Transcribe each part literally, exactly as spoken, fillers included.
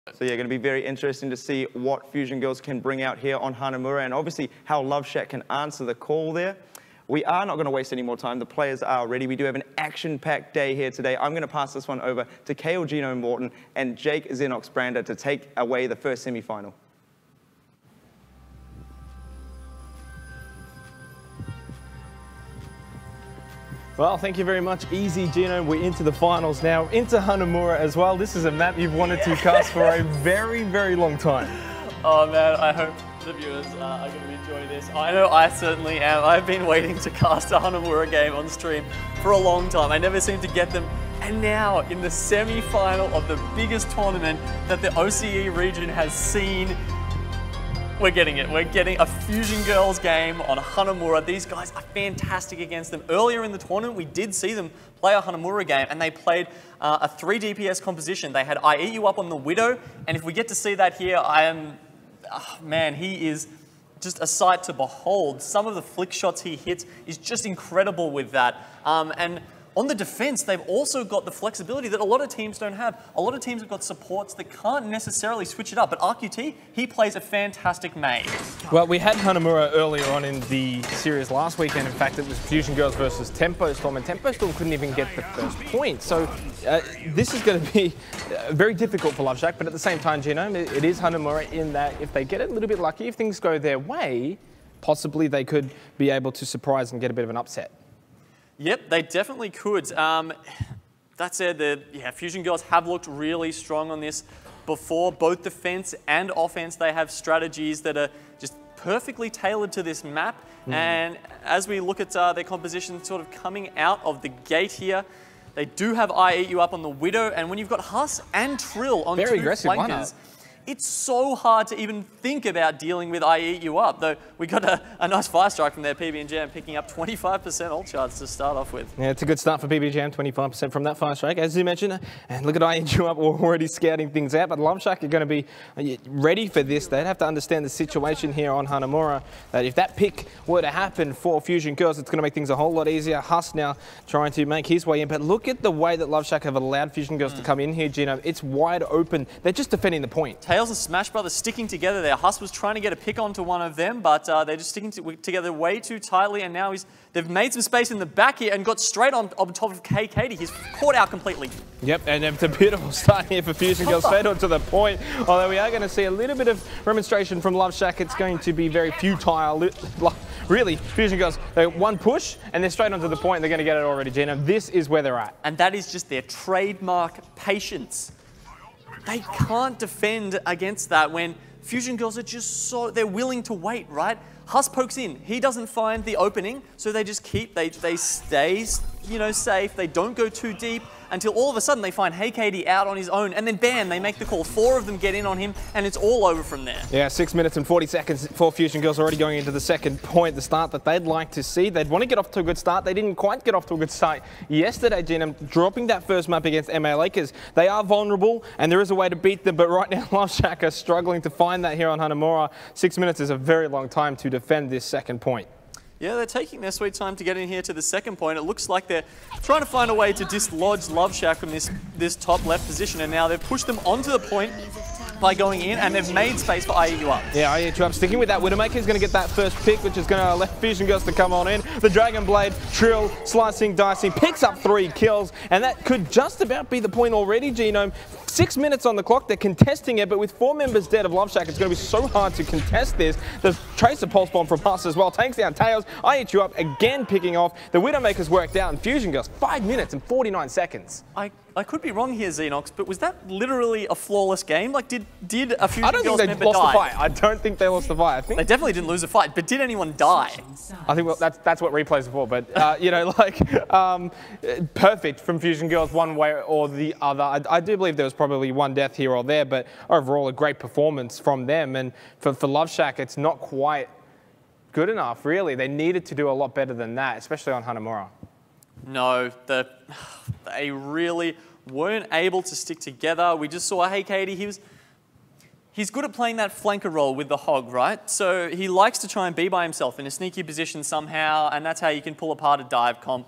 So yeah, going to be very interesting to see what Fusion Girls can bring out here on Hanamura, and obviously how LoveShack can answer the call there. We are not going to waste any more time. The players are ready. We do have an action-packed day here today. I'm going to pass this one over to Kale Gino Morton and Jake Xenox Brander to take away the first semi-final. Well, thank you very much, Easy Gino. We're into the finals now, into Hanamura as well. This is a map you've wanted to cast for a very, very long time. Oh man, I hope the viewers uh, are going to enjoy this. I know I certainly am. I've been waiting to cast a Hanamura game on stream for a long time. I never seem to get them. And now, in the semi-final of the biggest tournament that the O C E region has seen, we're getting it. We're getting a Fusion Girls game on Hanamura. These guys are fantastic against them. Earlier in the tournament, we did see them play a Hanamura game, and they played uh, a three D P S composition. They had I Eat You Up on the Widow, and if we get to see that here, I am, oh, man, he is just a sight to behold. Some of the flick shots he hits is just incredible with that. Um, and on the defense, they've also got the flexibility that a lot of teams don't have. A lot of teams have got supports that can't necessarily switch it up, but R Q T, he plays a fantastic main. Well, we had Hanamura earlier on in the series last weekend. In fact, it was Fusion Girls versus Tempo Storm, and Tempo Storm couldn't even get the first point. So uh, this is going to be uh, very difficult for LoveShack, but at the same time, Genome, it, it is Hanamura in that if they get a little bit lucky, if things go their way, possibly they could be able to surprise and get a bit of an upset. Yep, they definitely could. Um, that said, the yeah, Fusion Girls have looked really strong on this before. Both defense and offense, they have strategies that are just perfectly tailored to this map. Mm. And as we look at uh, their composition sort of coming out of the gate here, they do have I Eat You Up on the Widow. And when you've got Huss and Trill on Very two aggressive flankers, it's so hard to even think about dealing with I Eat You Up, though we got a, a nice fire strike from their P B and Jam, picking up twenty-five percent ult charge to start off with. Yeah, it's a good start for P B and Jam, twenty-five percent from that fire strike, as you mentioned. And look at I Eat You Up, we're already scouting things out, but LoveShack are going to be ready for this. They'd have to understand the situation here on Hanamura, that if that pick were to happen for Fusion Girls, it's going to make things a whole lot easier. Huss now trying to make his way in, but look at the way that LoveShack have allowed Fusion Girls mm. to come in here, Gino. It's wide open. They're just defending the point. Tails and Smash Brothers sticking together there. Huss was trying to get a pick onto one of them, but uh, they're just sticking to, together way too tightly, and now he's they've made some space in the back here and got straight on, on top of K K D. He's caught out completely. Yep, and it's a beautiful start here for Fusion Girls, straight on to the point. Although we are going to see a little bit of remonstration from LoveShack. It's going to be very futile. Really, Fusion Girls, they one push and they're straight onto the point. They're going to get it already, Gina. This is where they're at. And that is just their trademark patience. They can't defend against that when Fusion Girls are just so, they're willing to wait, right? Huss pokes in, he doesn't find the opening, so they just keep, they, they stay, you know, safe, they don't go too deep, until all of a sudden they find Hey K D out on his own, and then bam, they make the call. Four of them get in on him, and it's all over from there. Yeah, six minutes and forty seconds for Fusion Girls, already going into the second point, the start that they'd like to see. They'd want to get off to a good start. They didn't quite get off to a good start yesterday, Gina, dropping that first map against M A Lakers. They are vulnerable, and there is a way to beat them, but right now LoveShack are struggling to find that here on Hanamura. Six minutes is a very long time to defend this second point. Yeah, they're taking their sweet time to get in here to the second point. It looks like they're trying to find a way to dislodge LoveShack from this, this top left position, and now they've pushed them onto the point by going in, and they've made space for I Eat You Up. Yeah, I Eat You Up sticking with that. Widowmaker is going to get that first pick, which is going to let Fusion Girls to come on in. The Dragon Blade, Trill, slicing, dicing, picks up three kills, and that could just about be the point already, Genome. Six minutes on the clock, they're contesting it, but with four members dead of LoveShack, it's going to be so hard to contest this. The Tracer Pulse Bomb from Huss as well takes down Tails. I Eat You Up again picking off. The Widowmaker's worked out, and Fusion Girls, five minutes and forty-nine seconds. I, I could be wrong here, Xenox, but was that literally a flawless game? Like, did, did a Fusion I don't Girls think they member lost die? the fight. I don't think they lost the fight. I think they definitely didn't lose a fight, but did anyone die? I think well, that's that's what replays are for. But uh, you know, like um, perfect from Fusion Girls one way or the other. I, I do believe there was probably one death here or there, but overall a great performance from them. And for for LoveShack, it's not quite good enough. Really, they needed to do a lot better than that, especially on Hanamura. No, the they really weren't able to stick together. We just saw Hey K D, he was he's good at playing that flanker role with the Hog, right? So he likes to try and be by himself in a sneaky position somehow, and that's how you can pull apart a dive comp.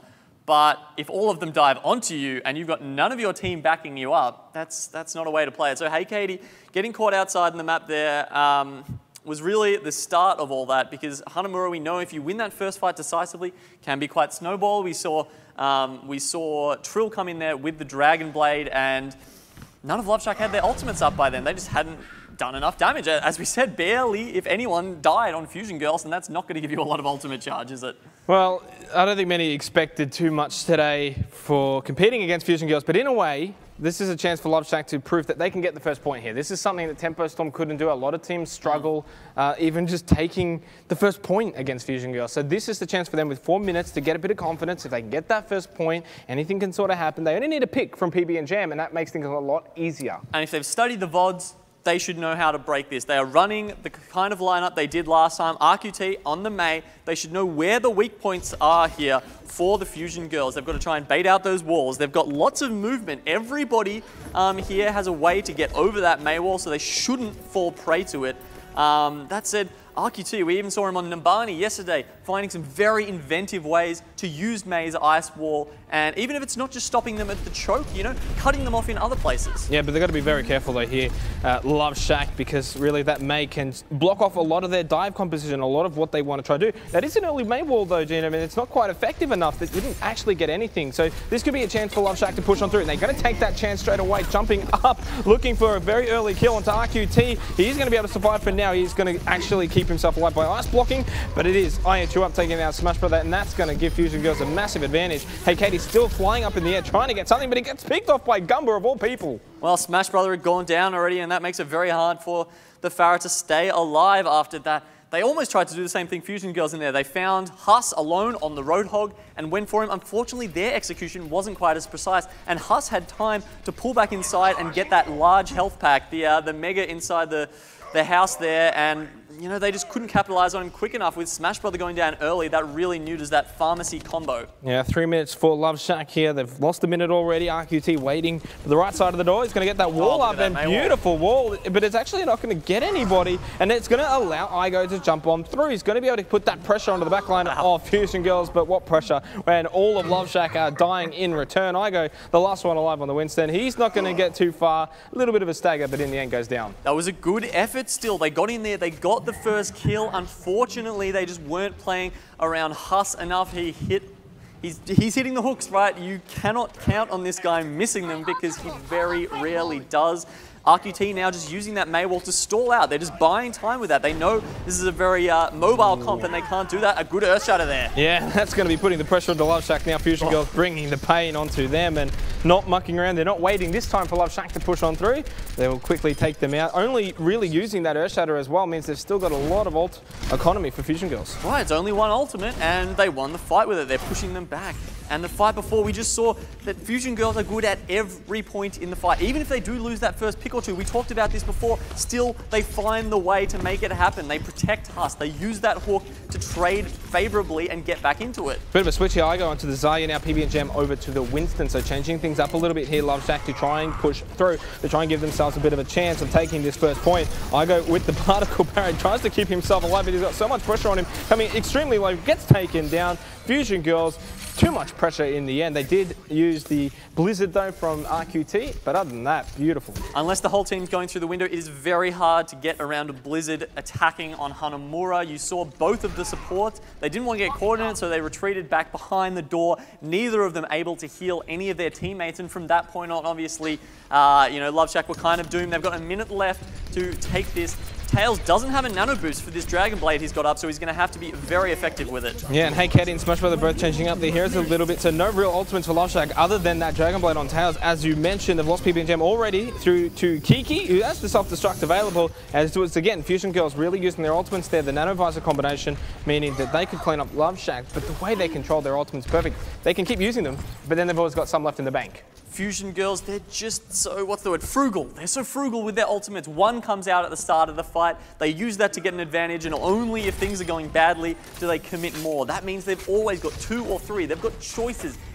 But if all of them dive onto you and you've got none of your team backing you up, that's that's not a way to play it. So Hey Katie, getting caught outside in the map there um, was really the start of all that, because Hanamura, we know if you win that first fight decisively, can be quite snowball. We saw um, we saw Trill come in there with the Dragon Blade, and none of LoveShack had their ultimates up by then. They just hadn't done enough damage. As we said, barely, if anyone, died on Fusion Girls, and that's not going to give you a lot of ultimate charge, is it? Well, I don't think many expected too much today for competing against Fusion Girls, but in a way, this is a chance for LoveShack to prove that they can get the first point here. This is something that Tempo Storm couldn't do. A lot of teams struggle, uh, even just taking the first point against Fusion Girls. So this is the chance for them with four minutes to get a bit of confidence. If they can get that first point, anything can sort of happen. They only need a pick from P B and Jam, and that makes things a lot easier. And if they've studied the V O Ds, they should know how to break this. They are running the kind of lineup they did last time. R Q T on the Mei. They should know where the weak points are here for the Fusion Girls. They've got to try and bait out those walls. They've got lots of movement. Everybody um, here has a way to get over that Mei wall, so they shouldn't fall prey to it. Um, that said, R Q T, we even saw him on Numbani yesterday, finding some very inventive ways to use Mei's ice wall, and even if it's not just stopping them at the choke, you know, cutting them off in other places. Yeah, but they've got to be very careful though here, uh, LoveShack, because really that Mei can block off a lot of their dive composition, a lot of what they want to try to do. That is an early Mei wall though, Gene. I mean, it's not quite effective enough that you didn't actually get anything. So this could be a chance for LoveShack to push on through, and they're going to take that chance straight away, jumping up, looking for a very early kill onto R Q T. He's going to be able to survive for now. He's going to actually keep himself alive by ice blocking, but it is I H U up taking out Smash Brother, and that's going to give Fusion Girls a massive advantage. Hey Katie's still flying up in the air, trying to get something, but he gets picked off by Gumba of all people. Well, Smash Brother had gone down already, and that makes it very hard for the Pharah to stay alive after that. They almost tried to do the same thing, Fusion Girls in there. They found Huss alone on the Roadhog and went for him. Unfortunately, their execution wasn't quite as precise, and Huss had time to pull back inside and get that large health pack, the, uh, the Mega inside the, the house there, and you know, they just couldn't capitalize on him quick enough. With Smash Brother going down early, that really neuters that pharmacy combo. Yeah, three minutes for LoveShack here. They've lost a minute already. R Q T waiting for the right side of the door. He's going to get that wall oh, up, and beautiful wall. wall, but it's actually not going to get anybody, and it's going to allow Igo to jump on through. He's going to be able to put that pressure onto the back line of Fusion Girls, but what pressure when all of LoveShack are dying in return. Igo, the last one alive on the Winston. He's not going to get too far. A little bit of a stagger, but in the end goes down. That was a good effort still. They got in there. They got the first kill. Unfortunately, they just weren't playing around Huss enough. He hit, he's, he's hitting the hooks, right? You cannot count on this guy missing them because he very rarely does. R Q T now just using that Mei wall to stall out. They're just buying time with that. They know this is a very uh, mobile comp and they can't do that. A good Earth Shatter there. Yeah, that's going to be putting the pressure on LoveShack now. Fusion oh. Girls bringing the pain onto them and not mucking around. They're not waiting this time for LoveShack to push on through. They will quickly take them out. Only really using that Earth Shatter as well means they've still got a lot of ult economy for Fusion Girls. Right, it's only one ultimate and they won the fight with it. They're pushing them back. And the fight before, we just saw that Fusion Girls are good at every point in the fight. Even if they do lose that first pick or two, we talked about this before, still they find the way to make it happen. They protect Huss. They use that hook to trade favorably and get back into it. Bit of a switch here. I go onto the Zarya now, P B and Jam over to the Winston. So changing things up a little bit here. LoveShack to try and push through, to try and give themselves a bit of a chance of taking this first point. I go with the particle barrier, tries to keep himself alive, but he's got so much pressure on him, coming extremely low, gets taken down. Fusion Girls, too much pressure in the end. They did use the Blizzard though from R Q T, but other than that, beautiful. Unless the whole team's going through the window, it is very hard to get around a Blizzard attacking on Hanamura. You saw both of the supports. They didn't want to get caught in it, so they retreated back behind the door. Neither of them able to heal any of their teammates, and from that point on, obviously, uh, you know, LoveShack were kind of doomed. They've got a minute left to take this. Tails doesn't have a nano boost for this Dragon Blade he's got up, so he's going to have to be very effective with it. Yeah, and Hey Katie and Smash Brother both changing up their heroes a little bit, so no real ultimates for LoveShack other than that Dragon Blade on Tails. As you mentioned, they've lost P B and Jam already through to Kiki, who has the self-destruct available, as it's again, Fusion Girls really using their ultimates there, the Nano Visor combination, meaning that they could clean up LoveShack, but the way they control their ultimates perfect. They can keep using them, but then they've always got some left in the bank. Fusion Girls, they're just so, what's the word, frugal. They're so frugal with their ultimates. One comes out at the start of the fight. They use that to get an advantage, and only if things are going badly do they commit more. That means they've always got two or three. They've got choices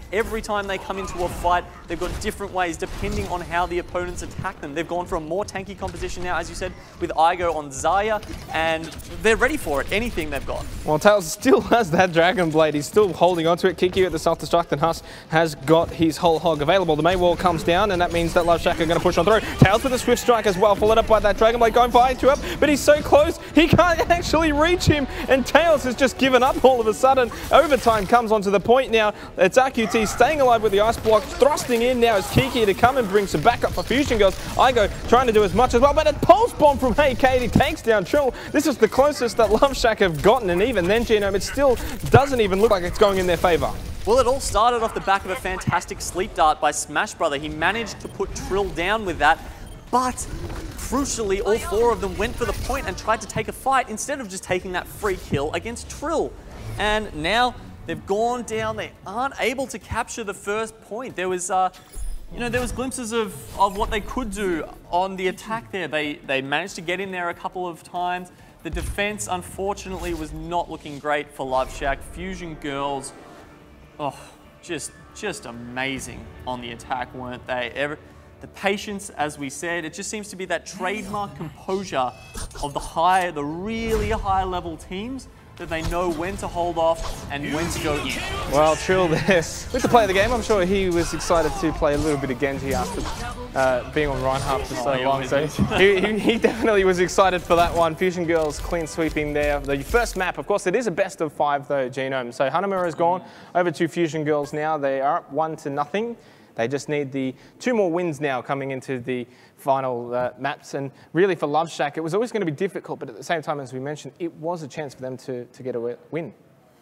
Every time they come into a fight, they've got different ways depending on how the opponents attack them. They've gone for a more tanky composition now, as you said, with Igo on Xayah, and they're ready for it, anything they've got. Well, Tails still has that Dragon Blade. He's still holding onto it. Kiki at the self-destruct, and Huss has got his whole hog available. The main wall comes down, and that means that LoveShack are going to push on through. Tails with a Swift Strike as well, followed up by that Dragon Blade going for I two up, but he's so close, he can't actually reach him, and Tails has just given up all of a sudden. Overtime comes onto the point now. It's R Q T staying alive with the ice block, thrusting in now is Kiki to come and bring some backup for Fusion Girls. Igo trying to do as much as well, but a pulse bomb from Hey Katie takes down Trill. This is the closest that LoveShack have gotten, and even then, Genome, it still doesn't even look like it's going in their favor. Well, it all started off the back of a fantastic sleep dart by Smash Brother. He managed to put Trill down with that, but crucially, all four of them went for the point and tried to take a fight instead of just taking that free kill against Trill. And now they've gone down. They aren't able to capture the first point. There was, uh, you know, there was glimpses of, of what they could do on the attack there. They, they managed to get in there a couple of times. The defense, unfortunately, was not looking great for LoveShack. Fusion Girls, oh, just, just amazing on the attack, weren't they? Ever, the patience, as we said, it just seems to be that trademark composure of the high, the really high level teams, that they know when to hold off and when to go in. Well, Trill there, with the play of the game, I'm sure he was excited to play a little bit of Genji after uh, being on Reinhardt for so Oh, long. So he, he, he definitely was excited for that one. Fusion Girls clean sweeping there. The first map, of course, it is a best of five though, Genome. So Hanamura is gone over to Fusion Girls now. They are up one to nothing. They just need the two more wins now coming into the final uh, maps. And really for LoveShack, it was always going to be difficult, but at the same time, as we mentioned, it was a chance for them to, to get a win.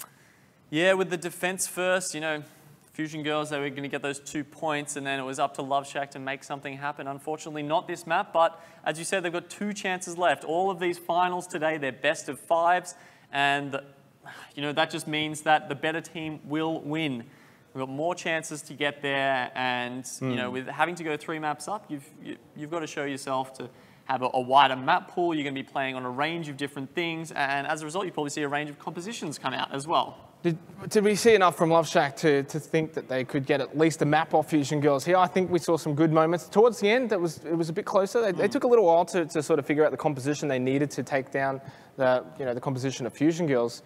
Yeah, with the defense first, you know, Fusion Girls, they were going to get those two points, and then it was up to LoveShack to make something happen. Unfortunately, not this map, but as you said, they've got two chances left. All of these finals today, they're best of fives, and you know, that just means that the better team will win. We've got more chances to get there, and mm. you know, with having to go three maps up, you've you, you've got to show yourself to have a, a wider map pool. You're going to be playing on a range of different things, and as a result, you probably see a range of compositions come out as well. Did, did we see enough from LoveShack to, to think that they could get at least a map off Fusion Girls here? I think we saw some good moments. Towards the end, that was, it was a bit closer. They, mm. they took a little while to, to sort of figure out the composition they needed to take down the, you know, the composition of Fusion Girls.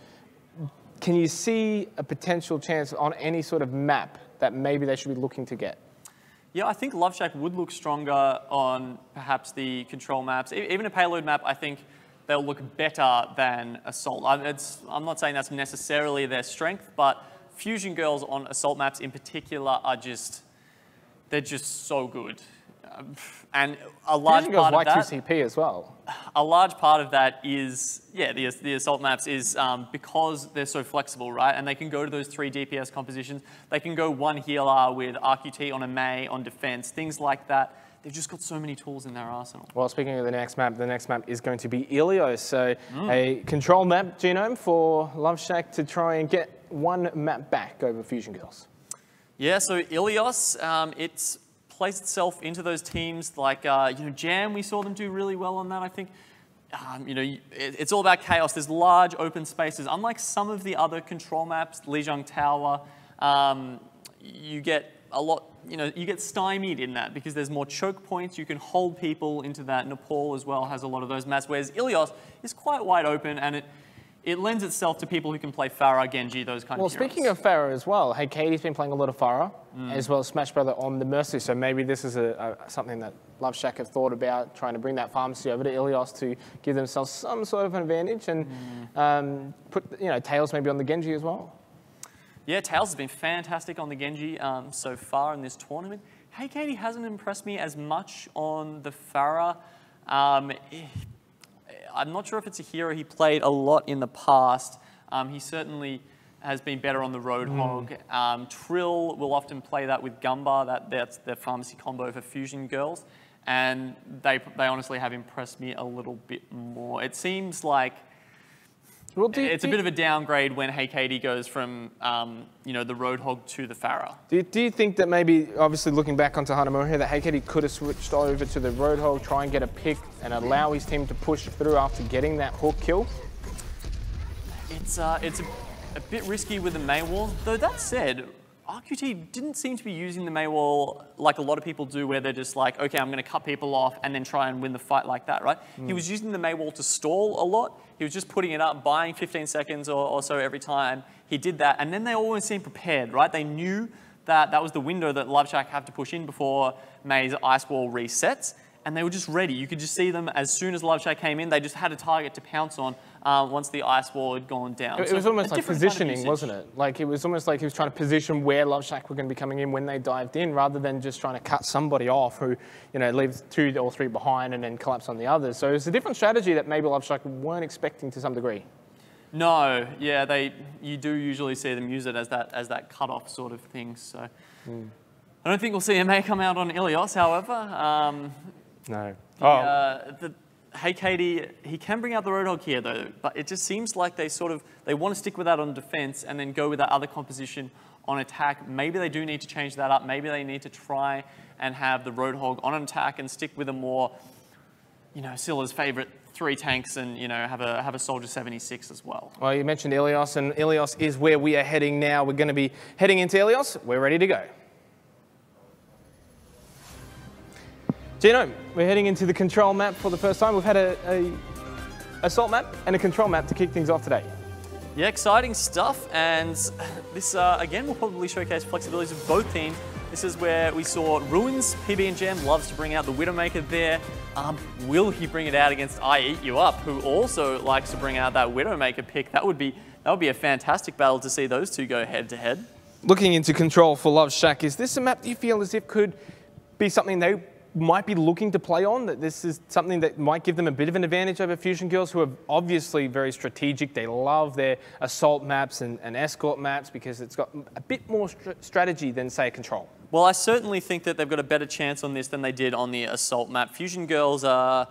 Can you see a potential chance on any sort of map that maybe they should be looking to get? Yeah, I think LoveShack would look stronger on perhaps the control maps. Even a payload map, I think they'll look better than Assault. It's, I'm not saying that's necessarily their strength, but Fusion Girls on Assault maps in particular are just, they're just so good. And a large Fusion Girls part of like that, two C P as well. A large part of that is, yeah, the, the Assault maps is um, because they're so flexible, right? And they can go to those three D P S compositions. They can go one healer with R Q T on a Mei, on defense, things like that. They've just got so many tools in their arsenal. Well, speaking of the next map, the next map is going to be Ilios. So mm. a control map, Genome, for LoveShack to try and get one map back over Fusion Girls. Yeah, so Ilios, um, it's placed itself into those teams like, uh, you know, Jam, we saw them do really well on that, I think. Um, you know, it, it's all about chaos. There's large open spaces. Unlike some of the other control maps, Lijiang Tower, um, you get a lot, you know, you get stymied in that because there's more choke points. You can hold people into that. Nepal as well has a lot of those maps, whereas Ilios is quite wide open, and it It lends itself to people who can play Pharah, Genji, those kind well, of heroes. Well, speaking of Pharah as well, hey, Katie's been playing a lot of Pharah, mm. as well as Smash Brother on the Mercy, so maybe this is a, a, something that LoveShack have thought about, trying to bring that pharmacy over to Ilios to give themselves some sort of an advantage, and mm. um, put, you know, Tails maybe on the Genji as well. Yeah, Tails has been fantastic on the Genji um, so far in this tournament. Hey, Katie hasn't impressed me as much on the Pharah. Um, I'm not sure if it's a hero he played a lot in the past. Um, he certainly has been better on the Roadhog. Mm. Um, Trill will often play that with Gumbar. That, that's their pharmacy combo for Fusion Girls. And they, they honestly have impressed me a little bit more. It seems like well, do you, it's a bit of a downgrade when Hey Katie goes from um, you know, the Roadhog to the Pharah. Do you, do you think that maybe, obviously looking back onto Hanamura here, that Hey Katie could have switched over to the Roadhog, try and get a pick and allow his team to push through after getting that hook kill? It's, uh, it's a, a bit risky with the main wall. Though that said, R Q T didn't seem to be using the Maywall like a lot of people do, where they're just like, okay, I'm going to cut people off and then try and win the fight like that, right? Mm. He was using the Maywall to stall a lot. He was just putting it up, buying fifteen seconds or, or so every time he did that. And then they always seemed prepared, right? They knew that that was the window that LoveShack had to push in before May's Ice Wall resets. And they were just ready. You could just see them as soon as LoveShack came in, they just had a target to pounce on uh, once the Ice Wall had gone down. It, so it was almost like positioning, kind of wasn't it? Like it was almost like he was trying to position where LoveShack were going to be coming in when they dived in, rather than just trying to cut somebody off who, you know, leaves two or three behind and then collapse on the others. So it's a different strategy that maybe LoveShack weren't expecting to some degree. No, yeah, they you do usually see them use it as that as that cut-off sort of thing. So mm. I don't think we'll see May come out on Ilios, however. Um, no. The, oh. uh, the, hey, Katie, he can bring out the Roadhog here, though, but it just seems like they sort of, they want to stick with that on defense and then go with that other composition on attack. Maybe they do need to change that up. Maybe they need to try and have the Roadhog on an attack and stick with a more, you know, Silla's favorite three tanks and, you know, have a have a Soldier seventy-six as well. Well, you mentioned Ilios, and Ilios is where we are heading now. We're going to be heading into Ilios. We're ready to go. Genome, we're heading into the control map for the first time. We've had a, a assault map and a control map to kick things off today. Yeah, exciting stuff, and this, uh, again, will probably showcase flexibilities of both teams. This is where we saw Ruins. P B and Jam loves to bring out the Widowmaker there. Um, will he bring it out against I Eat You Up, who also likes to bring out that Widowmaker pick? That would be that would be a fantastic battle to see those two go head to head. Looking into control for LoveShack, is this a map that you feel as if could be something they might be looking to play on, that this is something that might give them a bit of an advantage over Fusion Girls, who are obviously very strategic? They love their assault maps and, and escort maps because it's got a bit more str strategy than, say, control. Well, I certainly think that they've got a better chance on this than they did on the assault map. Fusion Girls are,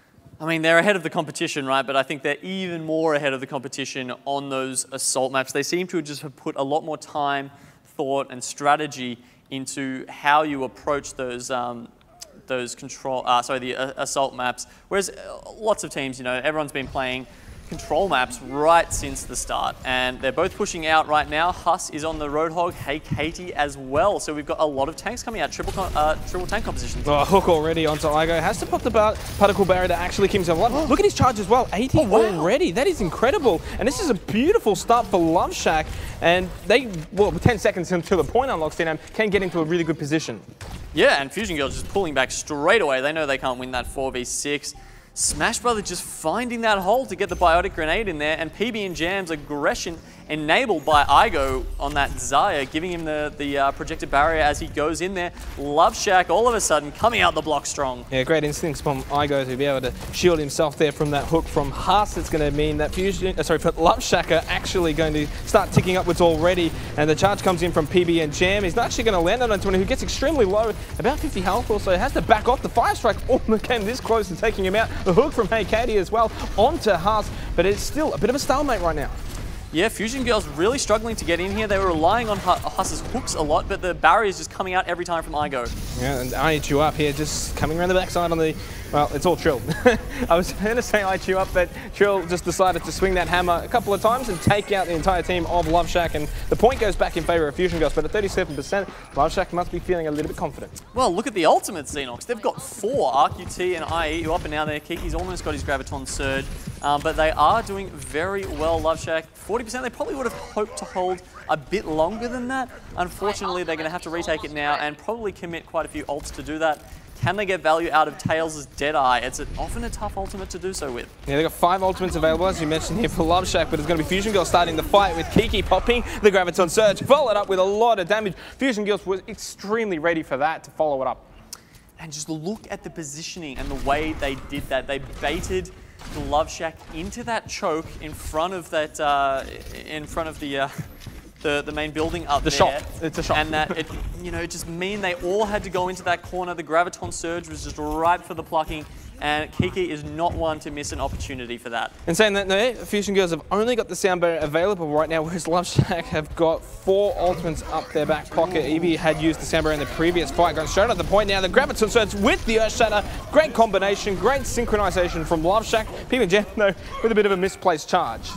I mean, they're ahead of the competition, right? But I think they're even more ahead of the competition on those assault maps. They seem to just have put a lot more time, thought, and strategy into how you approach those um, those control, uh, sorry, the uh, assault maps. Whereas uh, lots of teams, you know, everyone's been playing control maps right since the start, and they're both pushing out right now. Huss is on the Roadhog, Hey Katie as well. So we've got a lot of tanks coming out, triple uh, triple tank compositions. Oh, Hook already onto Igo. Has to pop the bar particle barrier to actually keep himself alive. Look at his charge as well, eighty oh, wow. already. That is incredible. And this is a beautiful start for LoveShack. And they, well, ten seconds until the point unlocks, Dinam can get into a really good position. Yeah, and Fusion Girls just pulling back straight away. They know they can't win that four v six. Smash Brother just finding that hole to get the Biotic Grenade in there, and P B and Jam's aggression enabled by Igo on that Xayah, giving him the, the uh, projected barrier as he goes in there. LoveShack all of a sudden coming out the block strong. Yeah, great instincts from Igo to be able to shield himself there from that hook from Huss. It's going to mean that Fusion, uh, sorry, for LoveShack are actually going to start ticking upwards already, and the charge comes in from P B and Jam. He's not actually going to land on twenty, who gets extremely low, about fifty health or so, has to back off. The Fire Strike almost came this close to taking him out. The hook from Hey Katie as well onto Huss, but it's still a bit of a stalemate right now. Yeah, Fusion Girls really struggling to get in here. They were relying on Huss's hooks a lot, but the barrier is just coming out every time from Igo. Yeah, and I Eat You Up here, just coming around the backside on the, well, it's all Trill. I was going to say I Eat You Up, but Trill just decided to swing that hammer a couple of times and take out the entire team of LoveShack, and the point goes back in favor of Fusion Girls, but at thirty-seven percent, LoveShack must be feeling a little bit confident. Well, look at the ultimate Xenox. They've got four, R Q T and I Eat You Up, and now they're Kiki's almost got his Graviton Surge. Um, but they are doing very well, LoveShack. forty percent, they probably would have hoped to hold a bit longer than that. Unfortunately, they're going to have to retake it now and probably commit quite a few ults to do that. Can they get value out of Tails' Deadeye? It's often a tough ultimate to do so with. Yeah, they've got five ultimates available, as you mentioned here, for LoveShack, but it's going to be Fusion Girls starting the fight with Kiki popping the Graviton Surge, followed up with a lot of damage. Fusion Girls was extremely ready for that to follow it up. And just look at the positioning and the way they did that. They baited the LoveShack into that choke in front of that, uh, in front of the, uh, the the main building up the there. shop. It's a shop. And that it, you know, just mean they all had to go into that corner. The Graviton Surge was just ripe for the plucking, and Kiki is not one to miss an opportunity for that. And saying that, no, Fusion Girls have only got the sound barrier available right now, whereas LoveShack have got four ultimates up their back pocket. Eevee had used the sound barrier in the previous fight, going straight at the point now. The Graviton Surge with the Earth Shatter. Great combination, great synchronization from LoveShack. P B and Jam, though, with a bit of a misplaced charge.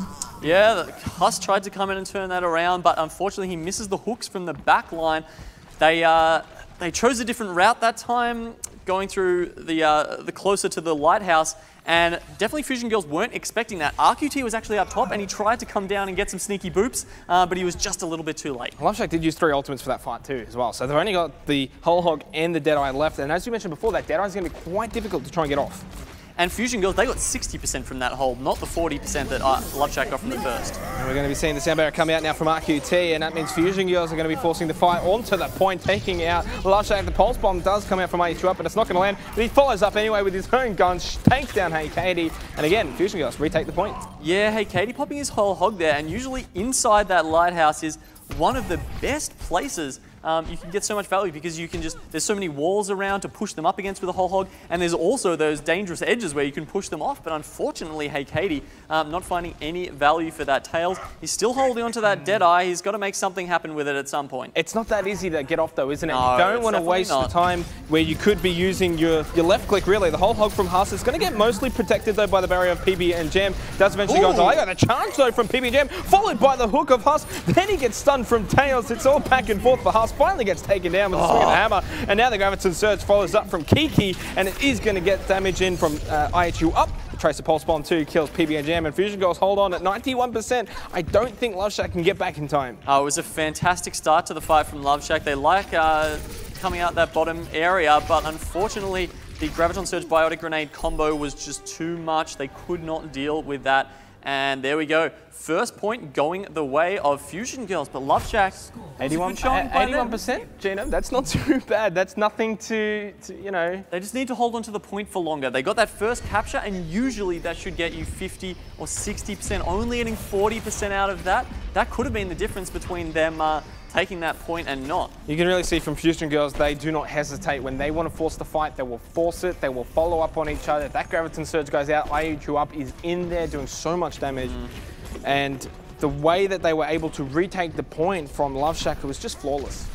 Yeah, the Huss tried to come in and turn that around, but unfortunately he misses the hooks from the back line. They, uh, they chose a different route that time, going through the, uh, the closer to the lighthouse, and definitely Fusion Girls weren't expecting that. R Q T was actually up top, and he tried to come down and get some sneaky boops, uh, but he was just a little bit too late. LoveShack did use three ultimates for that fight too, as well. So they've only got the Whole Hog and the Deadeye left, and as you mentioned before, that Deadeye is going to be quite difficult to try and get off. And Fusion Girls, they got sixty percent from that hold, not the forty percent that uh, LoveShack got from the first. And we're going to be seeing the sound barrier come out now from R Q T, and that means Fusion Girls are going to be forcing the fight onto that point, taking out LoveShack. The Pulse Bomb does come out from A two up, but it's not going to land. But he follows up anyway with his own guns, takes down Hey Katie, and again, Fusion Girls retake the point. Yeah, Hey Katie popping his whole hog there, and usually inside that lighthouse is one of the best places Um, you can get so much value because you can just, there's so many walls around to push them up against with a whole hog, and there's also those dangerous edges where you can push them off, but unfortunately, Hey Katie, um, not finding any value for that Tails. He's still holding onto that Deadeye. He's got to make something happen with it at some point. It's not that easy to get off though, isn't it? No, you don't want to waste not. the time where you could be using your, your left click, really. The whole hog from Huss is going to get mostly protected though by the barrier of P B and Jam. Does eventually Ooh. go into I got a charge though from P B and Jam, followed by the hook of Huss. Then he gets stunned from Tails. It's all back and forth for Huss. Finally gets taken down with a swing of the hammer, and now the Graviton Surge follows up from Kiki, and it is going to get damage in from uh, I H U up. The Tracer Pulse Bomb two kills P B and Jam, and Fusion Girls hold on at ninety-one percent. I don't think LoveShack can get back in time. Uh, it was a fantastic start to the fight from LoveShack. They like uh, coming out that bottom area, but unfortunately, the Graviton Surge Biotic Grenade combo was just too much. They could not deal with that. And there we go. First point going the way of Fusion Girls, but LoveShack, eighty-one percent, Gino, that's not too bad. That's nothing to, to, you know. They just need to hold on to the point for longer. They got that first capture, and usually that should get you fifty or sixty percent. Only getting forty percent out of that, that could have been the difference between them uh, taking that point and not. You can really see from Fusion Girls, they do not hesitate. When they want to force the fight, they will force it. They will follow up on each other. If that Graviton Surge goes out, I H U up is in there doing so much damage. Mm. And the way that they were able to retake the point from LoveShack was just flawless.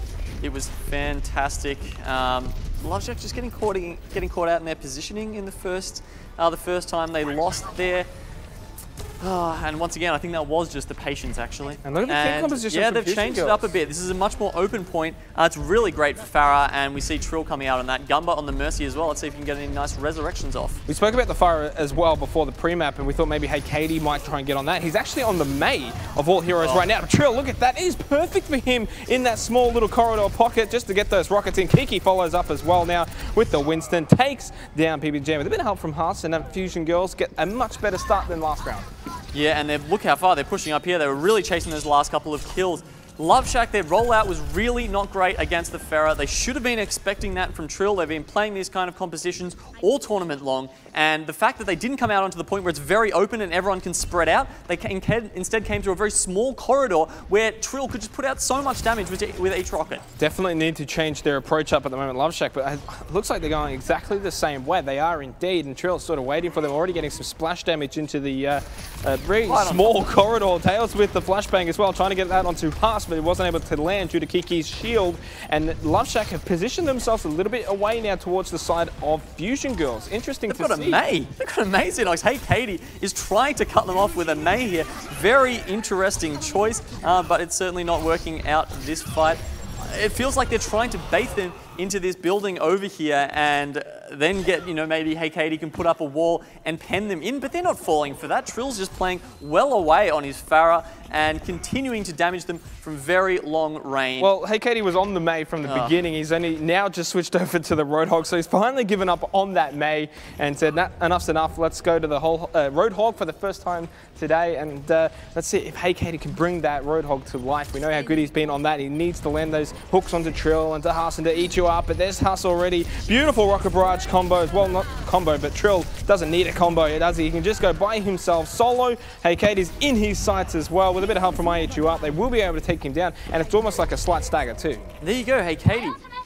It was fantastic. Um, LoveShack just getting caught, in, getting caught out in their positioning in the first, uh, the first time they lost there. Oh, and once again, I think that was just the patience, actually. And look at the and team composition. Yeah, from they've Fusion changed Girls. it up a bit. This is a much more open point. Uh, it's really great for Farah, and we see Trill coming out on that. Gumba on the Mercy as well. Let's see if we can get any nice resurrections off. We spoke about the Fire as well before the pre-map, and we thought maybe Hey Katie might try and get on that. He's actually on the Mei of all heroes oh. right now. Trill, look at that. It is perfect for him in that small little corridor pocket just to get those rockets in. Kiki follows up as well now with the Winston. Takes down P B Jam with a bit of help from Huss, and that Fusion Girls get a much better start than last round. Yeah, and look how far they're pushing up here. They were really chasing those last couple of kills. LoveShack, their rollout was really not great against the Pharah. They should have been expecting that from Trill. They've been playing these kind of compositions all tournament long, and the fact that they didn't come out onto the point where it's very open and everyone can spread out, they instead came through a very small corridor where Trill could just put out so much damage with each rocket. Definitely need to change their approach up at the moment, LoveShack, but it looks like they're going exactly the same way. They are indeed, and Trill's sort of waiting for them, already getting some splash damage into the uh, uh, very right small corridor. Tails with the flashbang as well, trying to get that onto Huss, but he wasn't able to land due to Kiki's shield, and LoveShack have positioned themselves a little bit away now towards the side of Fusion Girls. Interesting They've to got see. a Mei. They've got a Mei Xenox. Hey Katie is trying to cut them off with a Mei here. Very interesting choice, uh, but it's certainly not working out this fight. It feels like they're trying to bait them into this building over here and then get, you know, maybe Hey Katie can put up a wall and pen them in, but they're not falling for that. Trill's just playing well away on his Pharah and continuing to damage them from very long range. Well, Hey Katie was on the Mei from the oh. beginning. He's only now just switched over to the Roadhog, so he's finally given up on that Mei and said, nah, enough's enough. Let's go to the whole uh, Roadhog for the first time today, and uh, let's see if Hey Katie can bring that Roadhog to life. We know how good he's been on that. He needs to land those hooks onto Trill and to Huss and to eat you up, but there's Huss already. Beautiful Rocket Barrage combo as well, not combo, but Trill doesn't need a combo, does he? He can just go by himself solo. Hey Katie's in his sights as well. With a bit of help from I H U up, they will be able to take him down, and it's almost like a slight stagger too. There you go, Hey Katie.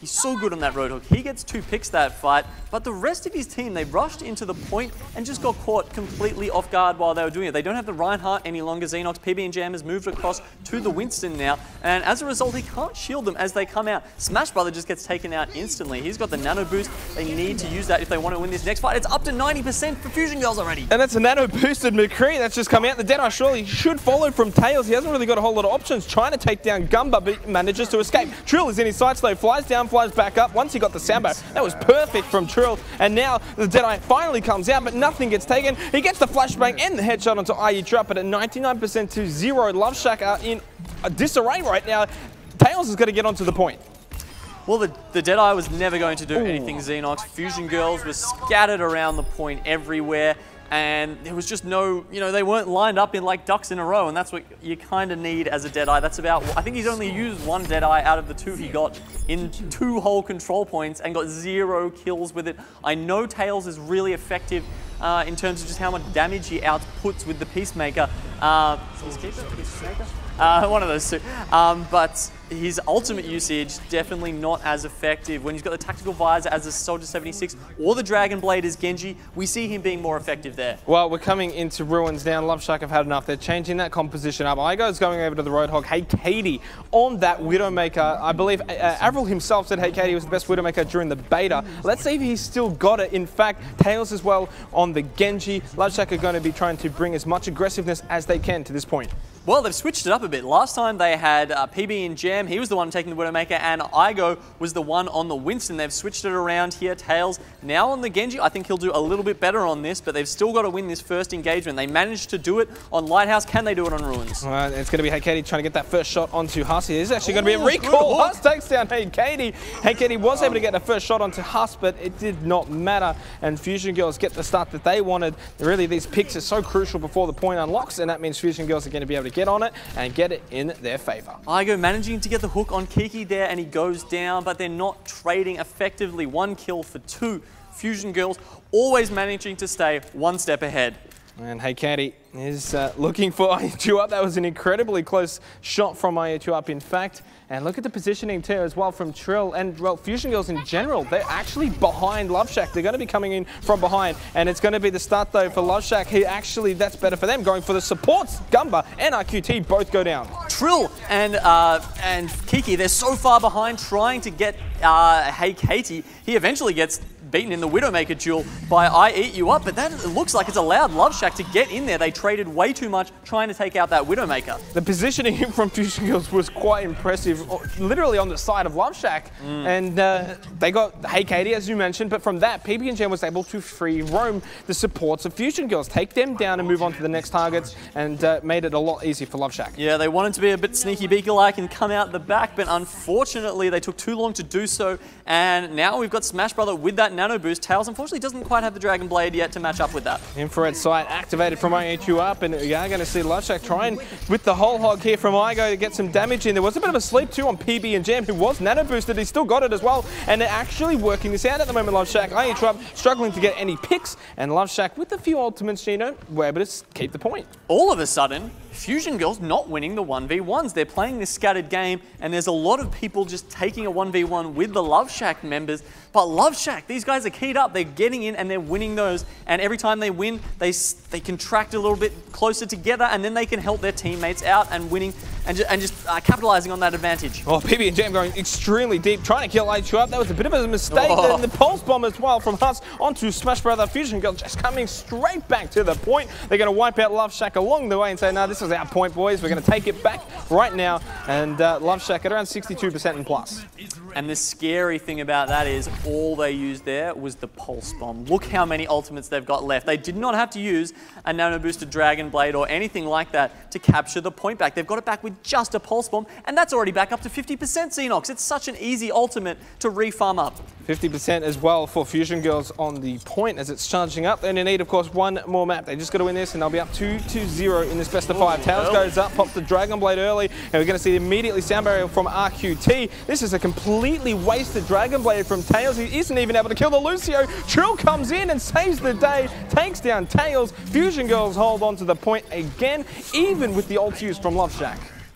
He's so good on that Roadhog. He gets two picks that fight, but the rest of his team, they rushed into the point and just got caught completely off guard while they were doing it. They don't have the Reinhardt any longer. Xenox, P B and Jam has moved across to the Winston now, and as a result, he can't shield them as they come out. Smash Brother just gets taken out instantly. He's got the Nano Boost. They need to use that if they want to win this next fight. It's up to ninety percent for Fusion Girls already. And that's a Nano Boosted McCree that's just come out. The Deadeye surely should follow from Tails. He hasn't really got a whole lot of options trying to take down Gumba, but he manages to escape. Trill is in his sights though, flies down, flies back up. Once he got the Sambo, that was perfect from Trill. And now the Deadeye finally comes out, but nothing gets taken. He gets the flashbang and the headshot onto I E Trap, but at ninety-nine percent to zero, Love Shack are in a disarray right now. Tails is going to get onto the point. Well, the, the Deadeye was never going to do Ooh. anything, Xenox. Fusion Girls were scattered around the point everywhere, and there was just no, you know, they weren't lined up in like ducks in a row, and that's what you kind of need as a Deadeye. That's about, I think he's only used one Deadeye out of the two he got in two whole control points and got zero kills with it. I know Tails is really effective uh, in terms of just how much damage he outputs with the Peacemaker. Uh, Peacemaker? Peacemaker? Uh, one of those two. Um, but his ultimate usage, definitely not as effective. When he's got the Tactical Visor as a Soldier seventy-six or the Dragon Blade as Genji, we see him being more effective there. Well, we're coming into Ruins now. Love Shack have had enough. They're changing that composition up. Igo's going over to the Roadhog. Hey, Katie on that Widowmaker. I believe uh, Avril himself said Hey, Katie was the best Widowmaker during the beta. Let's see if he's still got it. In fact, Tails as well on the Genji. Love Shack are going to be trying to bring as much aggressiveness as they can to this point. Well, they've switched it up a bit. Last time they had uh, P B and Jam. He was the one taking the Widowmaker, and Igo was the one on the Winston. They've switched it around here. Tails now on the Genji. I think he'll do a little bit better on this, but they've still got to win this first engagement. They managed to do it on Lighthouse. Can they do it on Ruins? Uh, it's going to be Hey Katie trying to get that first shot onto Huss. It is actually going to be a recall. Huss takes down Hey Katie. Hey Katie was able to get the first shot onto Huss, but it did not matter. And Fusion Girls get the start that they wanted. Really, these picks are so crucial before the point unlocks, and that means Fusion Girls are going to be able to get on it and get it in their favor. Igo managing to get the hook on Kiki there, and he goes down, but they're not trading effectively. One kill for two. Fusion Girls always managing to stay one step ahead. And Hey Katie is uh, looking for I E two up. That was an incredibly close shot from I E two up, in fact. And look at the positioning too as well from Trill and, well, Fusion Girls in general. They're actually behind Love Shack. They're going to be coming in from behind. And it's going to be the start, though, for Love Shack. He actually, that's better for them, going for the supports. Gumba and R Q T both go down. Trill and uh, and Kiki, they're so far behind trying to get uh, Hey Katie. He eventually gets beaten in the Widowmaker duel by I Eat You Up, but that looks like it's allowed Love Shack to get in there. They traded way too much trying to take out that Widowmaker. The positioning from Fusion Girls was quite impressive, literally on the side of Love Shack. Mm. And uh, they got Hey Katie, as you mentioned, but from that, P B and Jam was able to free roam the supports of Fusion Girls, take them down and move on to the next targets, and uh, made it a lot easier for Love Shack. Yeah, they wanted to be a bit sneaky beaker-like and come out the back, but unfortunately they took too long to do so, and now we've got Smash Brother with that Nano Boost. Tails unfortunately doesn't quite have the Dragon Blade yet to match up with that. Infrared sight activated from I E two up, and we are going to see Love Shack trying with the whole hog here from Igo to get some damage in. There was a bit of a sleep too on P B and Jam, who was Nano Boosted. He still got it as well, and they're actually working this out at the moment. Love Shack, I E two up, struggling to get any picks, and Love Shack with a few ultimates, you know, were able to keep the point. All of a sudden, Fusion Girls not winning the one v ones. They're playing this scattered game, and there's a lot of people just taking a one v one with the Love Shack members. But Love Shack, these guys are keyed up. They're getting in and they're winning those. And every time they win, they they contract a little bit closer together, and then they can help their teammates out and winning and, ju and just uh, capitalizing on that advantage. Oh, P B and Jam going extremely deep, trying to kill I E two up. That was a bit of a mistake. Oh. And the Pulse Bomb as well from Huss onto Smash Brother. Fusion Girls just coming straight back to the point. They're going to wipe out Love Shack along the way and say, no, this is our point, boys. We're going to take it back right now. And uh, Love Shack at around sixty-two percent and plus. And the scary thing about that is all they used there was the Pulse Bomb. Look how many ultimates they've got left. They did not have to use a Nano Boosted Dragon Blade or anything like that to capture the point back. They've got it back with just a Pulse Bomb, and that's already back up to fifty percent Xenox. It's such an easy ultimate to refarm up. fifty percent as well for Fusion Girls on the point as it's charging up. And they need, of course, one more map. They just got to win this, and they'll be up two to zero in this best of five. Tails goes up, pops the Dragon Blade early, and we're going to see immediately Sound Barrier from R Q T. This is a completely wasted Dragon Blade from Tails. He isn't even able to kill the Lucio. Trill comes in and saves the day, takes down Tails. Fusion Girls hold on to the point again, even with the ult use from Love Shack. So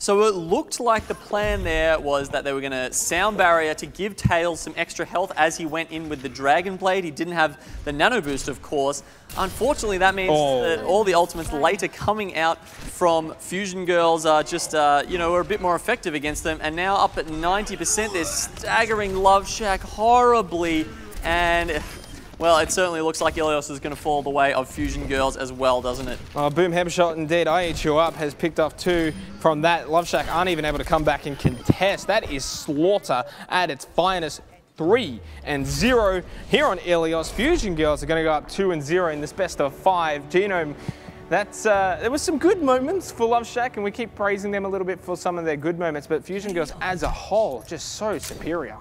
So it looked like the plan there was that they were going to sound barrier to give Tails some extra health as he went in with the Dragon Blade. He didn't have the Nano Boost, of course. Unfortunately, that means oh. that all the ultimates later coming out from Fusion Girls are just, uh, you know, were a bit more effective against them. And now up at ninety percent, they're staggering Love Shack horribly. And well, it certainly looks like Ilios is going to fall the way of Fusion Girls as well, doesn't it? Oh, Boom Headshot indeed. I Eat You Up has picked off two from that. Love Shack aren't even able to come back and contest. That is slaughter at its finest. Three and zero here on Ilios. Fusion Girls are going to go up two and zero in this best of five. Genome, that's uh, there was some good moments for Love Shack, and we keep praising them a little bit for some of their good moments. But Fusion Girls as a whole, just so superior.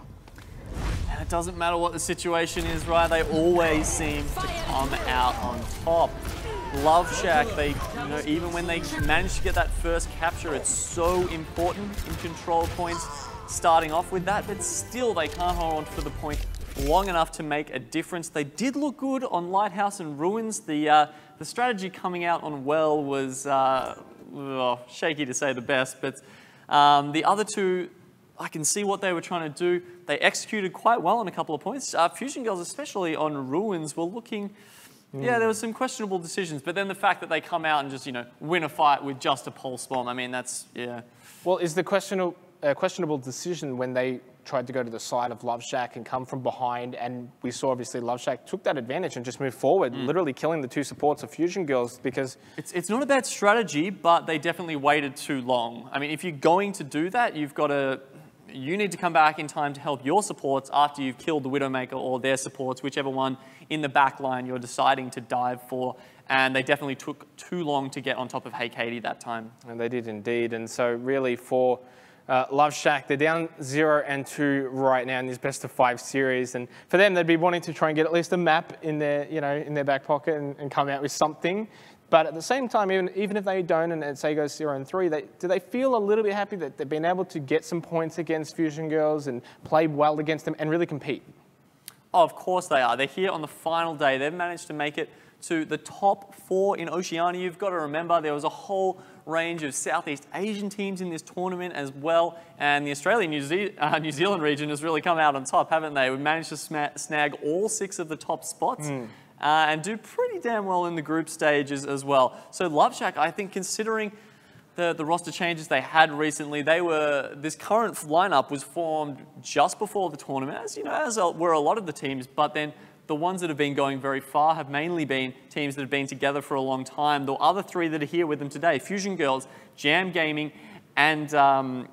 And it doesn't matter what the situation is, right? They always seem to come out on top. Love Shack, they, you know, even when they manage to get that first capture, it's so important in control points starting off with that, but still they can't hold on for the point long enough to make a difference. They did look good on Lighthouse and Ruins. The, uh, the strategy coming out on Well was uh, oh, shaky to say the best, but um, the other two, I can see what they were trying to do. They executed quite well on a couple of points. Uh, Fusion Girls, especially on Ruins, were looking, mm. yeah, there were some questionable decisions, but then the fact that they come out and just, you know, win a fight with just a pulse bomb, I mean, that's, yeah. Well, is the questionable, uh, questionable decision when they tried to go to the side of Love Shack and come from behind, and we saw obviously Love Shack took that advantage and just moved forward, mm. literally killing the two supports of Fusion Girls because... It's, it's not a bad strategy, but they definitely waited too long. I mean, if you're going to do that, you've got to... You need to come back in time to help your supports after you've killed the Widowmaker or their supports, whichever one in the back line you're deciding to dive for. And they definitely took too long to get on top of Hey Katie that time. And they did indeed. And so really for uh, Love Shack, they're down zero and two right now in this best of five series. And for them, they'd be wanting to try and get at least a map in their, you know, in their back pocket and, and come out with something. But at the same time, even, even if they don't and, and say goes zero and three, they, do they feel a little bit happy that they've been able to get some points against Fusion Girls and play well against them and really compete? Oh, of course they are. They're here on the final day. They've managed to make it to the top four in Oceania. You've got to remember there was a whole range of Southeast Asian teams in this tournament as well. And the Australian New, Ze uh, New Zealand region has really come out on top, haven't they? We've managed to snag all six of the top spots. Mm. Uh, and do pretty damn well in the group stages as well. So Love Shack, I think, considering the, the roster changes they had recently, they were, this current lineup was formed just before the tournament, as you know, as were a lot of the teams, but then the ones that have been going very far have mainly been teams that have been together for a long time. The other three that are here with them today, Fusion Girls, Jam Gaming, and um,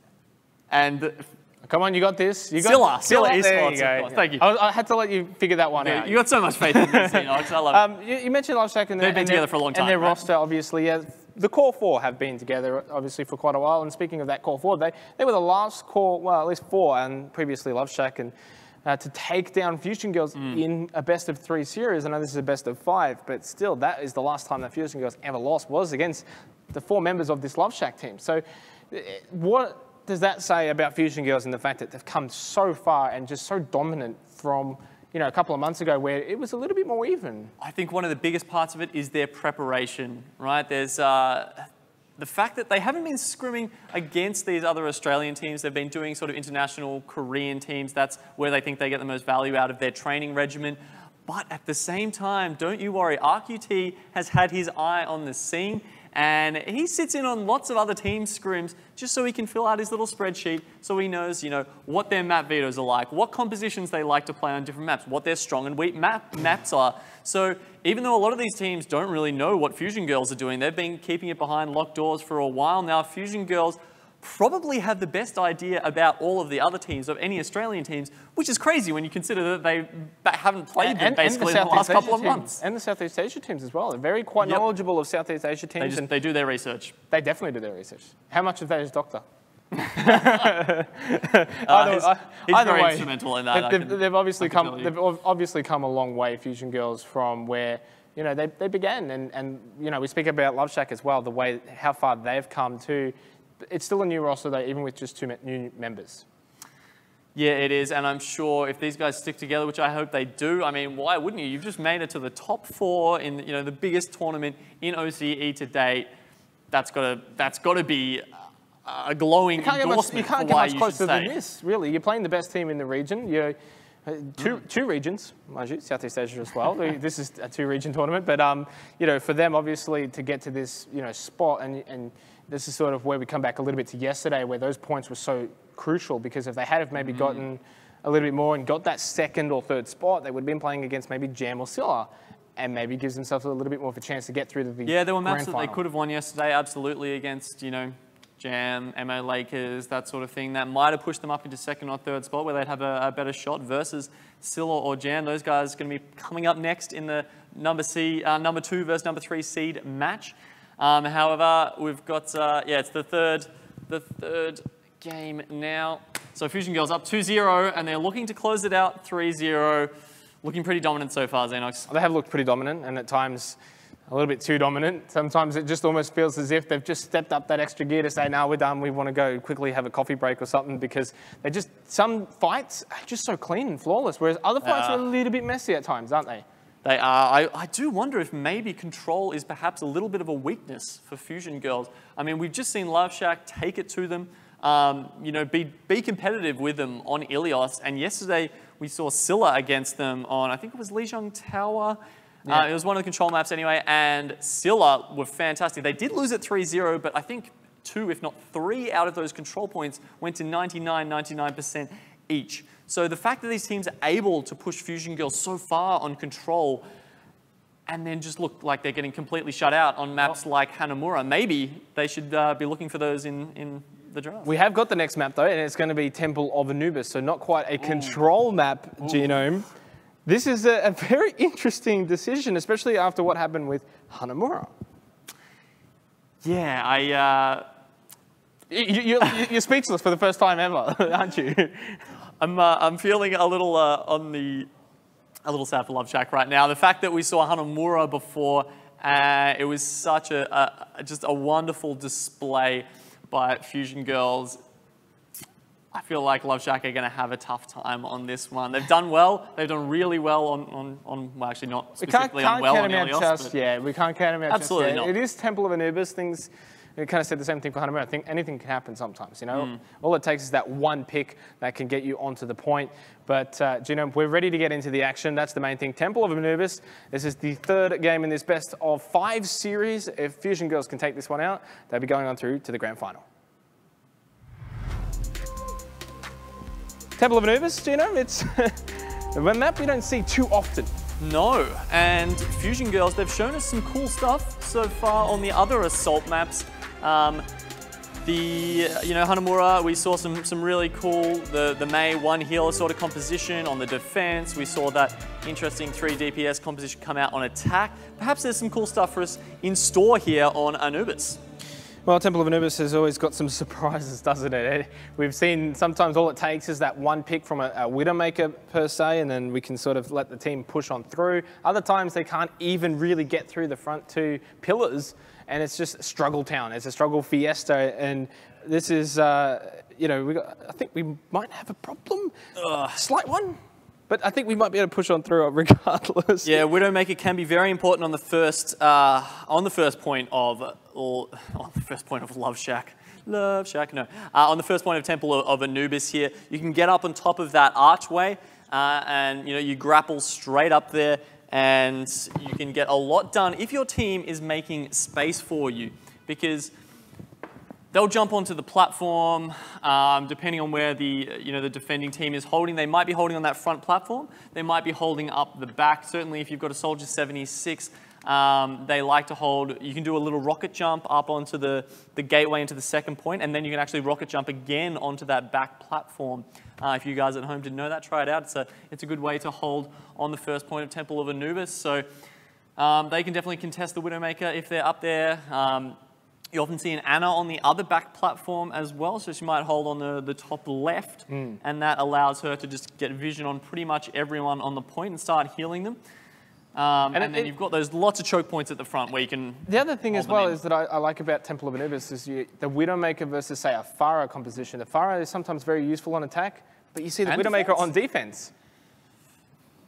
and come on, you got this. You got Scylla Esports. There you go. Thank you. I, I had to let you figure that one yeah, out. You got so much faith in this, you know, I love um, it. You, you mentioned Love Shack and they've their, been and together their, for a long time, and their right? roster, obviously. Yeah, the core four have been together, obviously, for quite a while. And speaking of that core four, they they were the last core, well, at least four, and previously Love Shack, and uh, to take down Fusion Girls mm. in a best of three series. I know this is a best of five, but still, that is the last time that Fusion Girls ever lost was against the four members of this Love Shack team. So, what does that say about Fusion Girls and the fact that they've come so far and just so dominant from, you know, a couple of months ago where it was a little bit more even? I think one of the biggest parts of it is their preparation, right? There's uh, the fact that they haven't been scrimming against these other Australian teams. They've been doing sort of international Korean teams. That's where they think they get the most value out of their training regimen. But at the same time, don't you worry, R Q T has had his eye on the scene. And he sits in on lots of other team scrims just so he can fill out his little spreadsheet so he knows, you know, what their map vetoes are like, what compositions they like to play on different maps, what their strong and weak map maps are. So even though a lot of these teams don't really know what Fusion Girls are doing, they've been keeping it behind locked doors for a while now. Fusion Girls probably have the best idea about all of the other teams of any Australian teams, which is crazy when you consider that they haven't played and, them and, basically and the in the last Asia couple of teams, months. And the Southeast Asia teams as well. They're very quite yep. knowledgeable of Southeast Asia teams. They, just, and they do their research. They definitely do their research. How much of that is Doctor? uh, either, he's, uh, he's either very way, instrumental in that. They've, can, they've obviously come. They've obviously come a long way, Fusion Girls, from where you know they they began, and and you know we speak about Love Shack as well. The way how far they've come too. It's still a new roster though, even with just two new members. Yeah, it is, and I'm sure if these guys stick together, which I hope they do, I mean, why wouldn't you? You've just made it to the top four in you know the biggest tournament in O C E to date. That's got to that's got to be a glowing You can't get much, endorsement you can't for get why much you closer should than stay. this, really. You're playing the best team in the region. You're, uh, two, Mm. two regions, mind you, Southeast Asia as well. This is a two-region tournament. But, um, you know, for them, obviously, to get to this, you know, spot, and, and this is sort of where we come back a little bit to yesterday, where those points were so crucial, because if they had have maybe Mm. gotten a little bit more and got that second or third spot, they would have been playing against maybe Jam or Silla, and maybe gives themselves a little bit more of a chance to get through to the Yeah, there were maps grand that final. they could have won yesterday, absolutely, against, you know, Jam, M O Lakers, that sort of thing. That might have pushed them up into second or third spot where they'd have a, a better shot versus Silla or Jam. Those guys are going to be coming up next in the number C, uh, number two versus number three seed match. Um, however, we've got, uh, yeah, it's the third, the third game now. So Fusion Girls up two zero, and they're looking to close it out three zero. Looking pretty dominant so far, Xenox. They have looked pretty dominant, and at times a little bit too dominant. Sometimes it just almost feels as if they've just stepped up that extra gear to say, no, we're done, we want to go quickly have a coffee break or something, because they just, some fights are just so clean and flawless, whereas other fights Uh, are a little bit messy at times, aren't they? They are. I, I do wonder if maybe control is perhaps a little bit of a weakness for Fusion Girls. I mean, we've just seen Love Shack take it to them, um, you know, be, be competitive with them on Ilios, and yesterday we saw Silla against them on, I think it was Lijiang Tower. Yeah. Uh, it was one of the control maps anyway, and Silla were fantastic. They did lose at three zero, but I think two, if not three, out of those control points went to ninety-nine, ninety-nine percent each. So the fact that these teams are able to push Fusion Girls so far on control and then just look like they're getting completely shut out on maps like Hanamura, maybe they should uh, be looking for those in, in the draft. We have got the next map, though, and it's going to be Temple of Anubis, so not quite a control map, Genome. This is a, a very interesting decision, especially after what happened with Hanamura. Yeah, I... Uh, You, you're, you're speechless for the first time ever, aren't you? I'm, uh, I'm feeling a little uh, on the... a little sad for Love Shack right now. The fact that we saw Hanamura before, uh, it was such a, a just a wonderful display by Fusion Girls. I feel like Love Shack are going to have a tough time on this one. They've done well. They've done really well on, on, on well, actually not specifically we can't, on well can't on count them out Ilios, just but- yet. We can't count them out Absolutely just not. yet. It is Temple of Anubis. Things, we kind of said the same thing for Hanamura. I think anything can happen sometimes, you know? Mm. All it takes is that one pick that can get you onto the point. But, uh, Genome, we're ready to get into the action. That's the main thing. Temple of Anubis. This is the third game in this best of five series. If Fusion Girls can take this one out, they'll be going on through to the grand final. Temple of Anubis, Genome, it's a map we don't see too often. No, and Fusion Girls, they've shown us some cool stuff so far on the other Assault maps. Um, the, you know, Hanamura, we saw some, some really cool, the, the Mei one healer sort of composition on the defense. We saw that interesting three D P S composition come out on attack. Perhaps there's some cool stuff for us in store here on Anubis. Well, Temple of Anubis has always got some surprises, doesn't it? We've seen sometimes all it takes is that one pick from a, a Widowmaker per se, and then we can sort of let the team push on through. Other times they can't even really get through the front two pillars, and it's just struggle town. It's a struggle fiesta, and this is, uh, you know, we got, I think we might have a problem, Ugh. slight one. But I think we might be able to push on through it regardless. Yeah, Widowmaker can be very important on the first uh, on the first point of or on the first point of Love Shack. Love Shack, no. Uh, on the first point of Temple of, of Anubis here, you can get up on top of that archway, uh, and you know you grapple straight up there, and you can get a lot done if your team is making space for you, because they'll jump onto the platform, um, depending on where the, you know, the defending team is holding. They might be holding on that front platform. They might be holding up the back. Certainly if you've got a Soldier seventy-six, um, they like to hold, you can do a little rocket jump up onto the, the gateway into the second point, and then you can actually rocket jump again onto that back platform. Uh, if you guys at home didn't know that, try it out. It's a, it's a good way to hold on the first point of Temple of Anubis. So um, they can definitely contest the Widowmaker if they're up there. Um, You often see an Anna on the other back platform as well, so she might hold on the, the top left, mm. and that allows her to just get vision on pretty much everyone on the point and start healing them. Um, and, and it, then you've got those lots of choke points at the front where you can... The other thing as well is that I, I like about Temple of Anubis is you, the Widowmaker versus, say, a Pharah composition. The Pharah is sometimes very useful on attack, but you see the And Widowmaker defense. on defense.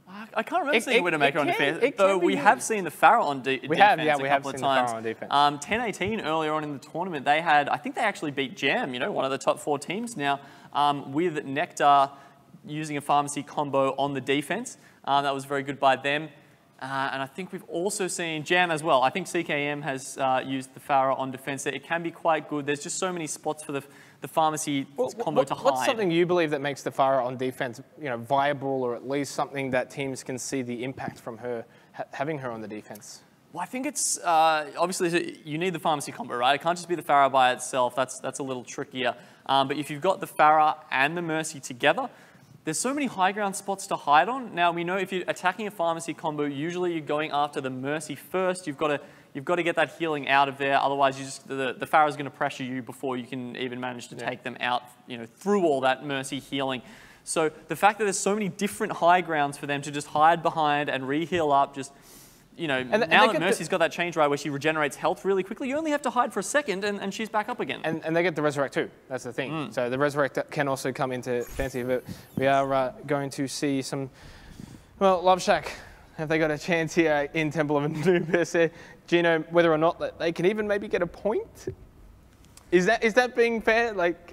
I can't remember It- seeing it- Widowmaker it on can- defense, it can though be we used. have seen the Pharah on de We defense have, yeah, a we have couple seen of the times. Pharah on defense. Um, ten eighteen earlier on in the tournament, they had, I think they actually beat Jam, you know, one of the top four teams now, um, with Nectar using a pharmacy combo on the defense. Um, that was very good by them. Uh, and I think we've also seen Jam as well. I think C K M has uh, used the Pharah on defense. It can be quite good. There's just so many spots for the, the pharmacy Well, combo what- to hide. What's something you believe that makes the Pharah on defense, you know, viable, or at least something that teams can see the impact from her ha having her on the defense? Well, I think it's, uh, obviously, you need the pharmacy combo, right? It can't just be the Pharah by itself. That's, that's a little trickier. Um, but if you've got the Pharah and the Mercy together, there's so many high ground spots to hide on. Now, we know if you're attacking a pharmacy combo, usually you're going after the Mercy first. You've got to, you've got to get that healing out of there. Otherwise, you just, the, the Pharah's going to pressure you before you can even manage to Yeah. take them out, you know, through all that Mercy healing. So the fact that there's so many different high grounds for them to just hide behind and re-heal up, just, you know, And- and now they that get Mercy's the- got that change right where she regenerates health really quickly, you only have to hide for a second and, and she's back up again. And, and they get the Resurrect too. That's the thing. Mm. So the Resurrect can also come into fancy. But we are uh, going to see some. Well, Love Shack, have they got a chance here in Temple of Anubis? Uh, Gino, whether or not that they can even maybe get a point? Is that is that being fair? Like.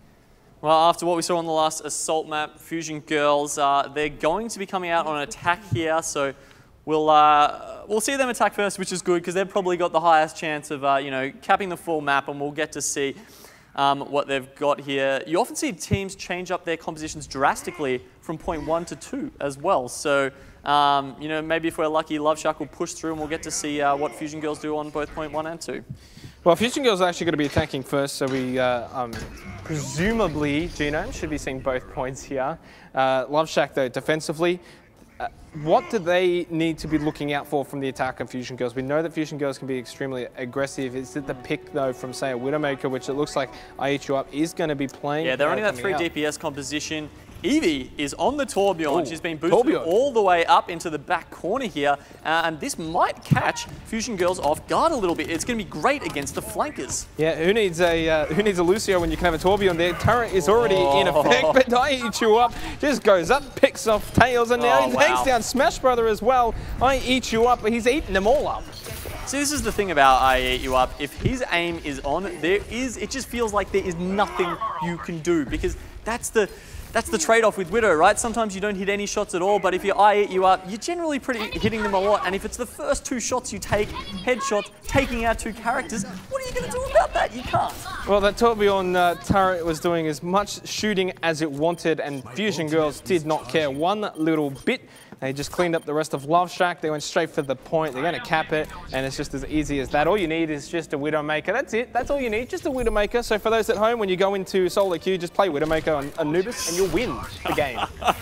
Well, after what we saw on the last Assault map, Fusion Girls, uh, they're going to be coming out on an attack here, so we'll uh, we'll see them attack first, which is good because they've probably got the highest chance of uh, you know, capping the full map, and we'll get to see um, what they've got here. You often see teams change up their compositions drastically from point one to two as well. So um, you know, maybe if we're lucky, Love Shack will push through, and we'll get to see uh, what Fusion Girls do on both point one and two. Well, Fusion Girls are actually going to be attacking first, so we uh, um, presumably, Gino, should be seeing both points here. Uh, Love Shack, though, defensively, uh, what do they need to be looking out for from the attack of Fusion Girls? We know that Fusion Girls can be extremely aggressive. Is it the pick, though, from, say, a Widowmaker, which it looks like I Eat You Up is going to be playing? Yeah, they're uh, running that coming three out. D P S composition. Evie is on the Torbjorn. Ooh, She's been boosted Torbjorn. all the way up into the back corner here. Uh, and this might catch Fusion Girls off guard a little bit. It's going to be great against the flankers. Yeah, who needs a uh, who needs a Lucio when you can have a Torbjorn there? Turret is already Oh. in effect, but I Eat You Up just goes up, picks off Tails, and now Oh, he wow. takes down Smash Brother as well. I Eat You Up, but he's eaten them all up. See, this is the thing about I Eat You Up. If his aim is on, there is, it just feels like there is nothing you can do, because that's the That's the trade-off with Widow, right? Sometimes you don't hit any shots at all, but if your I Eat You Up, you're generally pretty hitting them a lot. And if it's the first two shots you take, headshots, taking out two characters, what are you going to do about that? You can't. Well, that Torbjorn uh, turret was doing as much shooting as it wanted, and Fusion Girls did not care one little bit. They just cleaned up the rest of Love Shack. They went straight for the point. They're going to cap it, and it's just as easy as that. All you need is just a Widowmaker. That's it. That's all you need, just a Widowmaker. So for those at home, when you go into solo queue, just play Widowmaker on Anubis, and you'll win the game.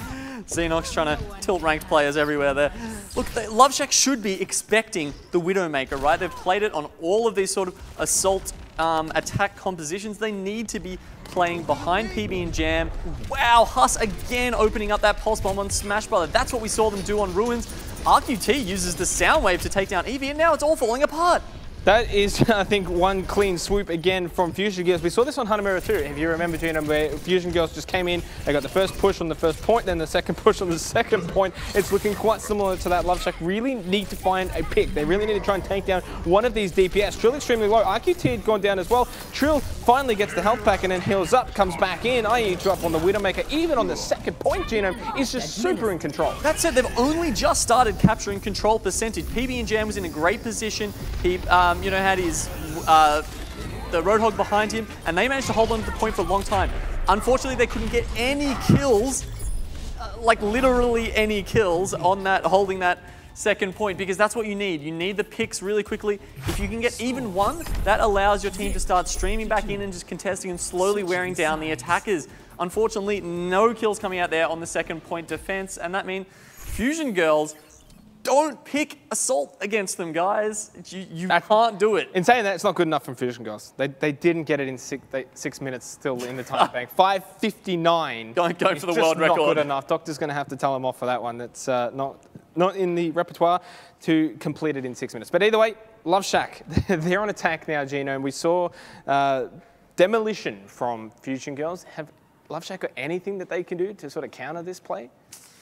Xenox trying to tilt ranked players everywhere there. Look, they, Love Shack should be expecting the Widowmaker, right? They've played it on all of these sort of assault um, attack compositions. They need to be playing behind P B and Jam. Wow, Huss again opening up that pulse bomb on Smash Brother. That's what we saw them do on Ruins. R Q T uses the sound wave to take down Eevee, and now it's all falling apart. That is, I think, one clean swoop again from Fusion Girls. We saw this on Hanamura too, if you remember, Gina, where Fusion Girls just came in, they got the first push on the first point, then the second push on the second point. It's looking quite similar to that. Love Shack really need to find a pick. They really need to try and take down one of these D P S. Trill extremely low. R Q T had gone down as well. Trill finally gets the health pack and then heals up, comes back in. I Eat You Up on the Widowmaker. Even on the second point, Gino is just super in control. That said, they've only just started capturing control percentage. P B and Jam was in a great position. He, um, you know, had his uh, the Roadhog behind him, and they managed to hold on to the point for a long time. Unfortunately, they couldn't get any kills, uh, like literally any kills on that, holding that second point, because that's what you need. You need the picks really quickly. If you can get even one, that allows your team to start streaming back in and just contesting and slowly wearing down the attackers. Unfortunately, no kills coming out there on the second point defense, and that means Fusion Girls, don't pick Assault against them, guys. You, you can't do it. In saying that, it's not good enough from Fusion Girls. They, they didn't get it in six, they, six minutes still in the time bank. five fifty-nine. Going, going for the It's world just record. not good enough. Doctor's going to have to tell him off for that one. That's uh, not, not in the repertoire to complete it in six minutes. But either way, Love Shack, they're on attack now, Gino. And we saw uh, demolition from Fusion Girls. Have Love Shack got anything that they can do to sort of counter this play?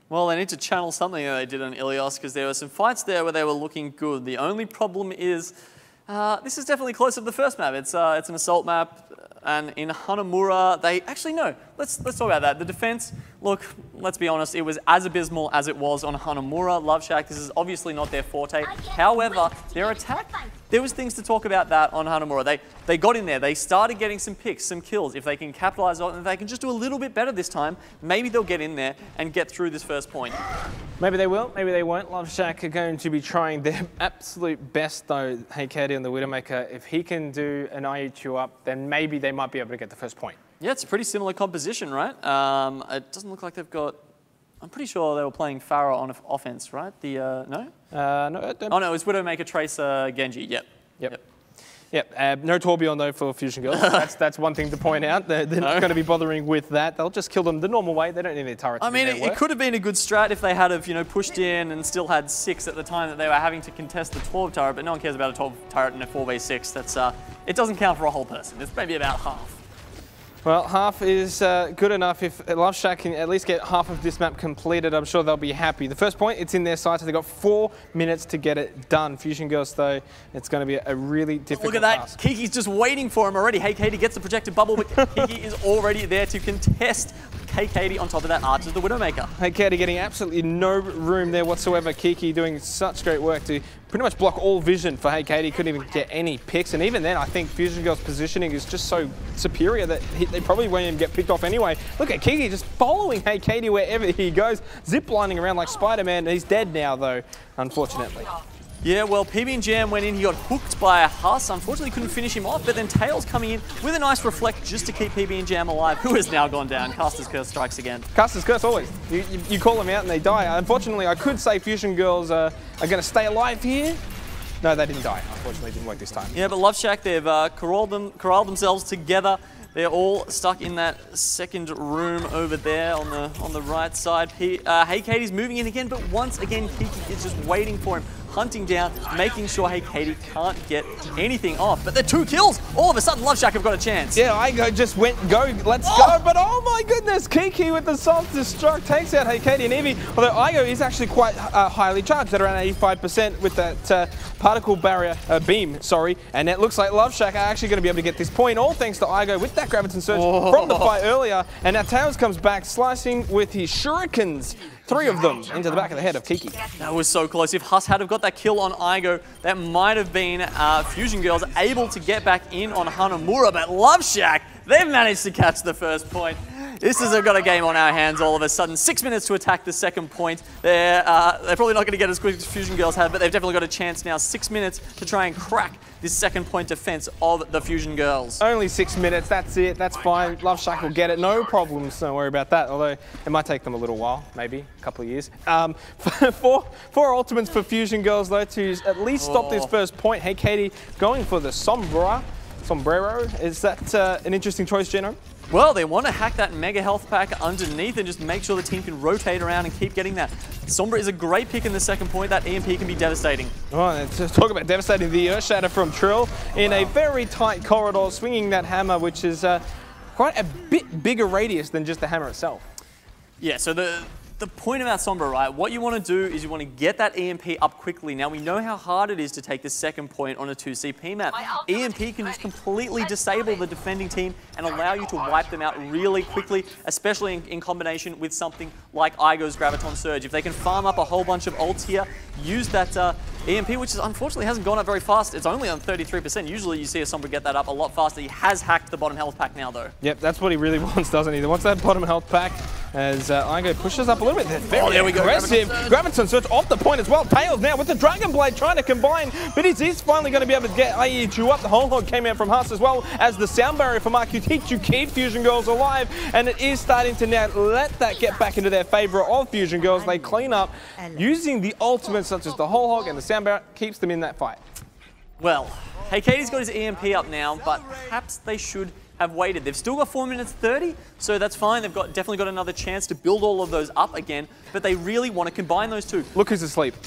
Well, they need to channel something that they did on Ilios, because there were some fights there where they were looking good. The only problem is, uh, this is definitely closer to the first map. It's, uh, it's an assault map. And in Hanamura, they actually no. Let's let's talk about that. The defense. Look, let's be honest. It was as abysmal as it was on Hanamura. Love Shack. This is obviously not their forte. However, their attack. There was things to talk about that on Hanamura. They they got in there. They started getting some picks, some kills. If they can capitalize on it, if they can just do a little bit better this time, maybe they'll get in there and get through this first point. Maybe they will, maybe they won't. Love Shack are going to be trying their absolute best though, Heikadi and the Widowmaker. If he can do an I E two up, then maybe they might be able to get the first point. Yeah, it's a pretty similar composition, right? Um, it doesn't look like they've got... I'm pretty sure they were playing Pharah on offense, right? The, uh, no? Uh, no, don't. Oh no, it was Widowmaker, Tracer, Genji, yep. Yep. Yep. Yep, uh, no Torbjorn though for Fusion Girls. That's that's one thing to point out. They're, they're not No. going to be bothering with that. They'll just kill them the normal way. They don't need any turrets. I to mean, do it, their it work. could have been a good strat if they had have, you know, pushed in and still had six at the time that they were having to contest the twelve turret, but no one cares about a twelve turret in a four v six. That's, uh, it doesn't count for a whole person. It's maybe about half. Well, half is uh, good enough. If Love Shack can at least get half of this map completed, I'm sure they'll be happy. The first point, it's in their side, so they've got four minutes to get it done. Fusion Girls, though, it's going to be a really difficult Look at that. task. Kiki's just waiting for him already. Heikadi gets the projected bubble, but Kiki is already there to contest Heikadi on top of that Archer, the Widowmaker. Heikadi getting absolutely no room there whatsoever. Kiki doing such great work to pretty much block all vision for Heikadi. Couldn't even get any picks. And even then, I think Fusion Girls' positioning is just so superior that he, they probably won't even get picked off anyway. Look at Kiki just following Heikadi wherever he goes, zip-lining around like Spider-Man. He's dead now, though, unfortunately. Yeah, well, P B and Jam went in, he got hooked by a Huss, unfortunately couldn't finish him off, but then Tails coming in with a nice reflect just to keep P B and Jam alive, who has now gone down. Caster's Curse strikes again. Caster's Curse, always. You, you, you call them out and they die. Unfortunately, I could say Fusion Girls uh, are going to stay alive here. No, they didn't die. Unfortunately, it didn't work this time. Yeah, but Love Shack, they've uh, corralled, them, corralled themselves together. They're all stuck in that second room over there on the on the right side. He, uh, Heikadi's moving in again, but once again, Kiki is just waiting for him, hunting down, making sure Heikadi can't get anything off. But they're two kills. All of a sudden, Love Shack have got a chance. Yeah, Igo just went, go, let's Oh! go. But oh my goodness, Kiki with the self-destruct takes out Heikadi and Eevee. Although Igo is actually quite uh, highly charged at around eighty-five percent with that uh, particle barrier, uh, beam, sorry. And it looks like Love Shack are actually going to be able to get this point, all thanks to Igo with that Graviton Surge Oh. from the fight earlier. And now Tails comes back, slicing with his shurikens. Three of them into the back of the head of Kiki. That was so close. If Huss had have got that kill on Igo, that might have been uh, Fusion Girls able to get back in on Hanamura, but Love Shack, they've managed to catch the first point. This has got a game on our hands all of a sudden. Six minutes to attack the second point. They're, uh, they're probably not going to get as quick as Fusion Girls have, but they've definitely got a chance now. Six minutes to try and crack this second point defense of the Fusion Girls. Only six minutes, that's it, that's fine. Love Shack will get it, no problems, don't worry about that. Although it might take them a little while, maybe a couple of years. Um, four, four ultimates for Fusion Girls though to at least stop Oh. this first point. Heikadi going for the Sombra, Sombrero. Is that uh, an interesting choice, Geno? Well, they want to hack that Mega Health Pack underneath and just make sure the team can rotate around and keep getting that. Sombra is a great pick in the second point. That E M P can be devastating. Oh, let's talk about devastating. The Earth Shatter from Trill in a very tight corridor, swinging that hammer, which is uh, quite a bit bigger radius than just the hammer itself. Yeah, so the the point about Sombra, right, what you want to do is you want to get that E M P up quickly. Now, we know how hard it is to take the second point on a two C P map. E M P can just completely disable the defending team and allow you to wipe them out really quickly, especially in, in combination with something like Igo's Graviton Surge. If they can farm up a whole bunch of ults here, use that uh, E M P, which is, unfortunately hasn't gone up very fast. It's only on thirty-three percent. Usually you see a Sombra get that up a lot faster. He has hacked the bottom health pack now, though. Yep, that's what he really wants, doesn't he? He wants that bottom health pack as uh, Igo pushes up a little bit. They're very Oh, there we go. aggressive. Graviton Surge off the point as well. Tails now with the Dragon Blade trying to combine, but he's, he's finally going to be able to get I E two up. The whole hog came out from Huss as well as the sound barrier from Mark to keep Fusion Girls alive, and it is starting to now let that get back into their favor of Fusion Girls. They clean up using the ultimates such as the whole hog and the sound barrier, keeps them in that fight. Well, Heikadi's got his E M P up now, but perhaps they should have waited. They've still got four minutes thirty, so that's fine. They've got definitely got another chance to build all of those up again, but they really want to combine those two. Look who's asleep.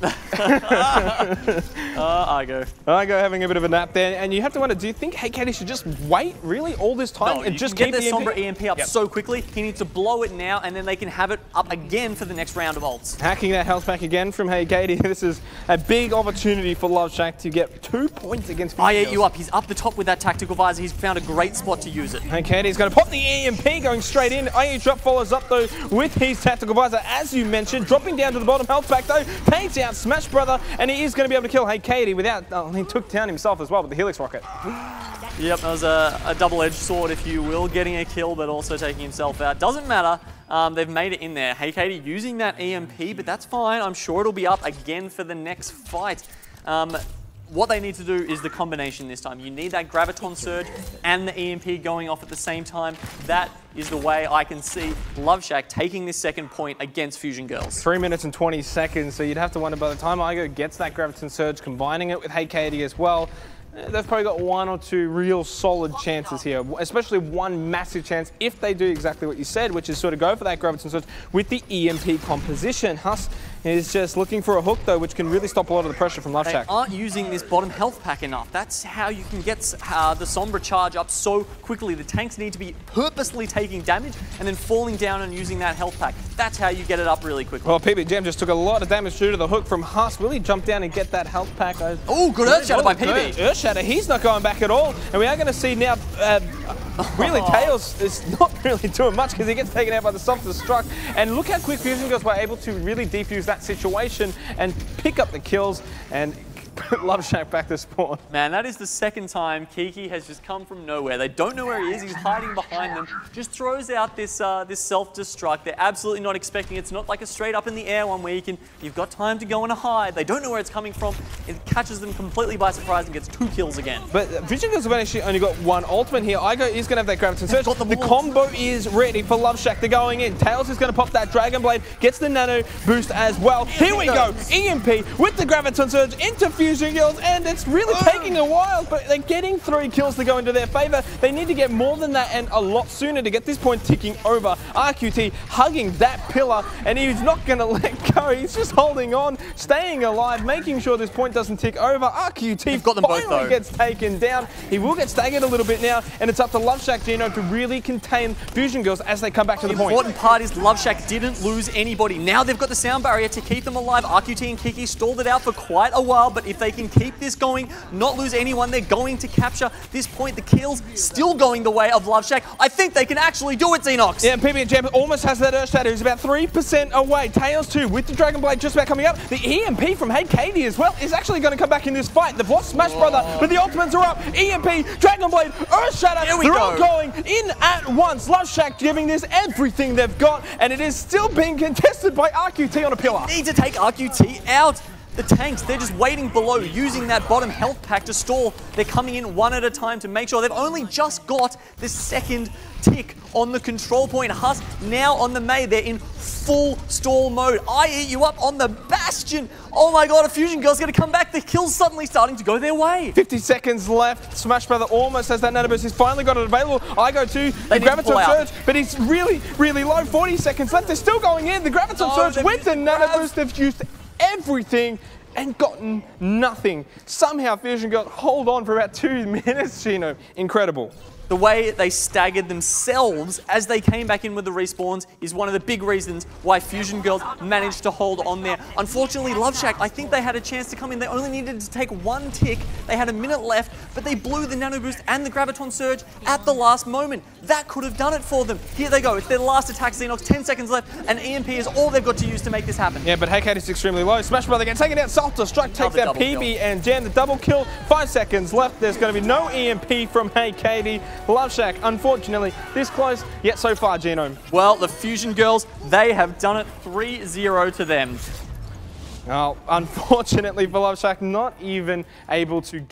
uh, Argo. Argo having a bit of a nap there, and you have to wonder, do you think Hey Katie should just wait, really, all this time No, and you just can keep get the their Sombra E M P up Yep. so quickly, he needs to blow it now, and then they can have it up again for the next round of ults. Hacking that health pack again from Hey Katie. This is a big opportunity for LoveShack to get two points against I Fusion ate you up. He's up the top with that tactical visor. He's found a great spot to use it. Hey Katie's going to pop the E M P going straight in. I H up follows up though with his tactical visor, as you mentioned, dropping down to the bottom. Health pack though takes out Smash Brother, and he is going to be able to kill Hey Katie without. Oh, he took down himself as well with the Helix Rocket. Yep, that was a, a double-edged sword, if you will, getting a kill, but also taking himself out. Doesn't matter. Um, they've made it in there. Hey Katie using that E M P, but that's fine. I'm sure it'll be up again for the next fight. Um, What they need to do is the combination this time. You need that Graviton Surge and the E M P going off at the same time. That is the way I can see LoveShack taking this second point against Fusion Girls. Three minutes and twenty seconds, so you'd have to wonder by the time Igo gets that Graviton Surge, combining it with Hey Katie as well, they've probably got one or two real solid chances here, especially one massive chance if they do exactly what you said, which is sort of go for that Graviton Surge with the E M P composition. Huss is just looking for a hook though, which can really stop a lot of the pressure from They LoveShack. aren't using this bottom health pack enough. That's how you can get uh, the Sombra charge up so quickly. The tanks need to be purposely taking damage and then falling down and using that health pack. That's how you get it up really quickly. Well, P B Jam just took a lot of damage due to the hook from Huss. Will he jump down and get that health pack? Oh, good Earth Shatter by P B. Earth Shatter, he's not going back at all. And we are going to see now, uh, really, Tails is not really doing much because he gets taken out by the self-destruct. And look how quick Fusion Girls were able to really defuse that situation and pick up the kills and put LoveShack back to spawn. Man, that is the second time Kiki has just come from nowhere. They don't know where he is. He's hiding behind them. Just throws out this uh, this self-destruct. They're absolutely not expecting it. It's not like a straight up in the air one where you can, you've got time to go and hide. They don't know where it's coming from. It catches them completely by surprise and gets two kills again. But Fusion Girls have actually only got one ultimate here. Igo is going to have that Graviton Surge. got the The balls. combo is ready for LoveShack. They're going in. Tails is going to pop that Dragon Blade, gets the Nano boost as well. Here we go. E M P with the Graviton Surge into Fusion Girls, and it's really taking a while, but they're getting three kills to go into their favor. They need to get more than that and a lot sooner to get this point ticking over. R Q T hugging that pillar, and he's not going to let go. He's just holding on, staying alive, making sure this point doesn't tick over. R Q T You've got them both, finally though. gets taken down. He will get staggered a little bit now, and it's up to LoveShack Gino to really contain Fusion Girls as they come back to the The point. important part is LoveShack didn't lose anybody. Now they've got the sound barrier to keep them alive. R Q T and Kiki stalled it out for quite a while, but if they can keep this going, not lose anyone, they're going to capture this point. The kills still going the way of LoveShack. I think they can actually do it, Xenox. Yeah, P B Jam almost has that Earth Shatter. He's about three percent away. Tails too, with the Dragon Blade just about coming up. The E M P from Hey Katie as well is actually going to come back in this fight. They've lost Smash Brother, but the ultimates are up. E M P, Dragon Blade, Earth Shatter. Here we They're go. all going in at once. LoveShack giving this everything they've got, and it is still being contested by R Q T on a pillar. Need to take R Q T out. The tanks, they're just waiting below, using that bottom health pack to stall. They're coming in one at a time to make sure they've only just got the second tick on the control point. Huss now on the Mei. They're in full stall mode. I eat you up on the Bastion. Oh my god, a Fusion Girl's gonna come back. The kill's suddenly starting to go their way. fifty seconds left. Smash Brother almost has that Nano Boost. He's finally got it available. I go to the need to pull Graviton out. Surge, but he's really, really low. forty seconds left. They're still going in. The Graviton Oh, Surge they've with the used Nano Grav. Boost. They've used everything and gotten nothing. Somehow Fusion Girls hold on for about two minutes, Gino. Incredible. The way they staggered themselves as they came back in with the respawns is one of the big reasons why Fusion Girls managed to hold on there. Unfortunately, LoveShack, I think they had a chance to come in. They only needed to take one tick. They had a minute left, but they blew the Nano Boost and the Graviton Surge at the last moment. That could have done it for them. Here they go. It's their last attack, Xenox. ten seconds left, and E M P is all they've got to use to make this happen. Yeah, but Hey Katie's extremely low. Smash Brother gets taken out. Self-destruct takes Another out double P B kill. and Jam. The double kill. Five seconds left. There's going to be no E M P from Hey Katie. LoveShack, unfortunately, this close yet so far, Gino. Well, the Fusion Girls, they have done it three zero to them. Well, unfortunately for LoveShack, not even able to get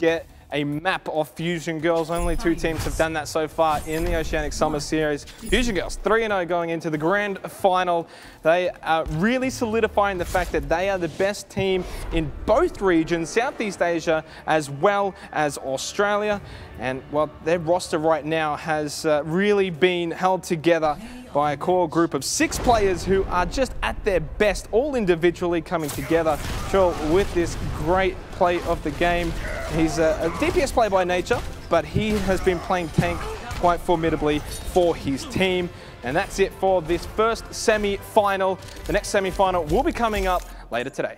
a map of Fusion Girls. Only two teams have done that so far in the Oceanic Summer Series. Fusion Girls three and oh going into the grand final. They are really solidifying the fact that they are the best team in both regions, Southeast Asia as well as Australia. And well, their roster right now has uh, really been held together by a core group of six players who are just at their best, all individually coming together. Trill with this great play of the game. He's a, a D P S player by nature, but he has been playing tank quite formidably for his team. And that's it for this first semi-final. The next semi-final will be coming up later today.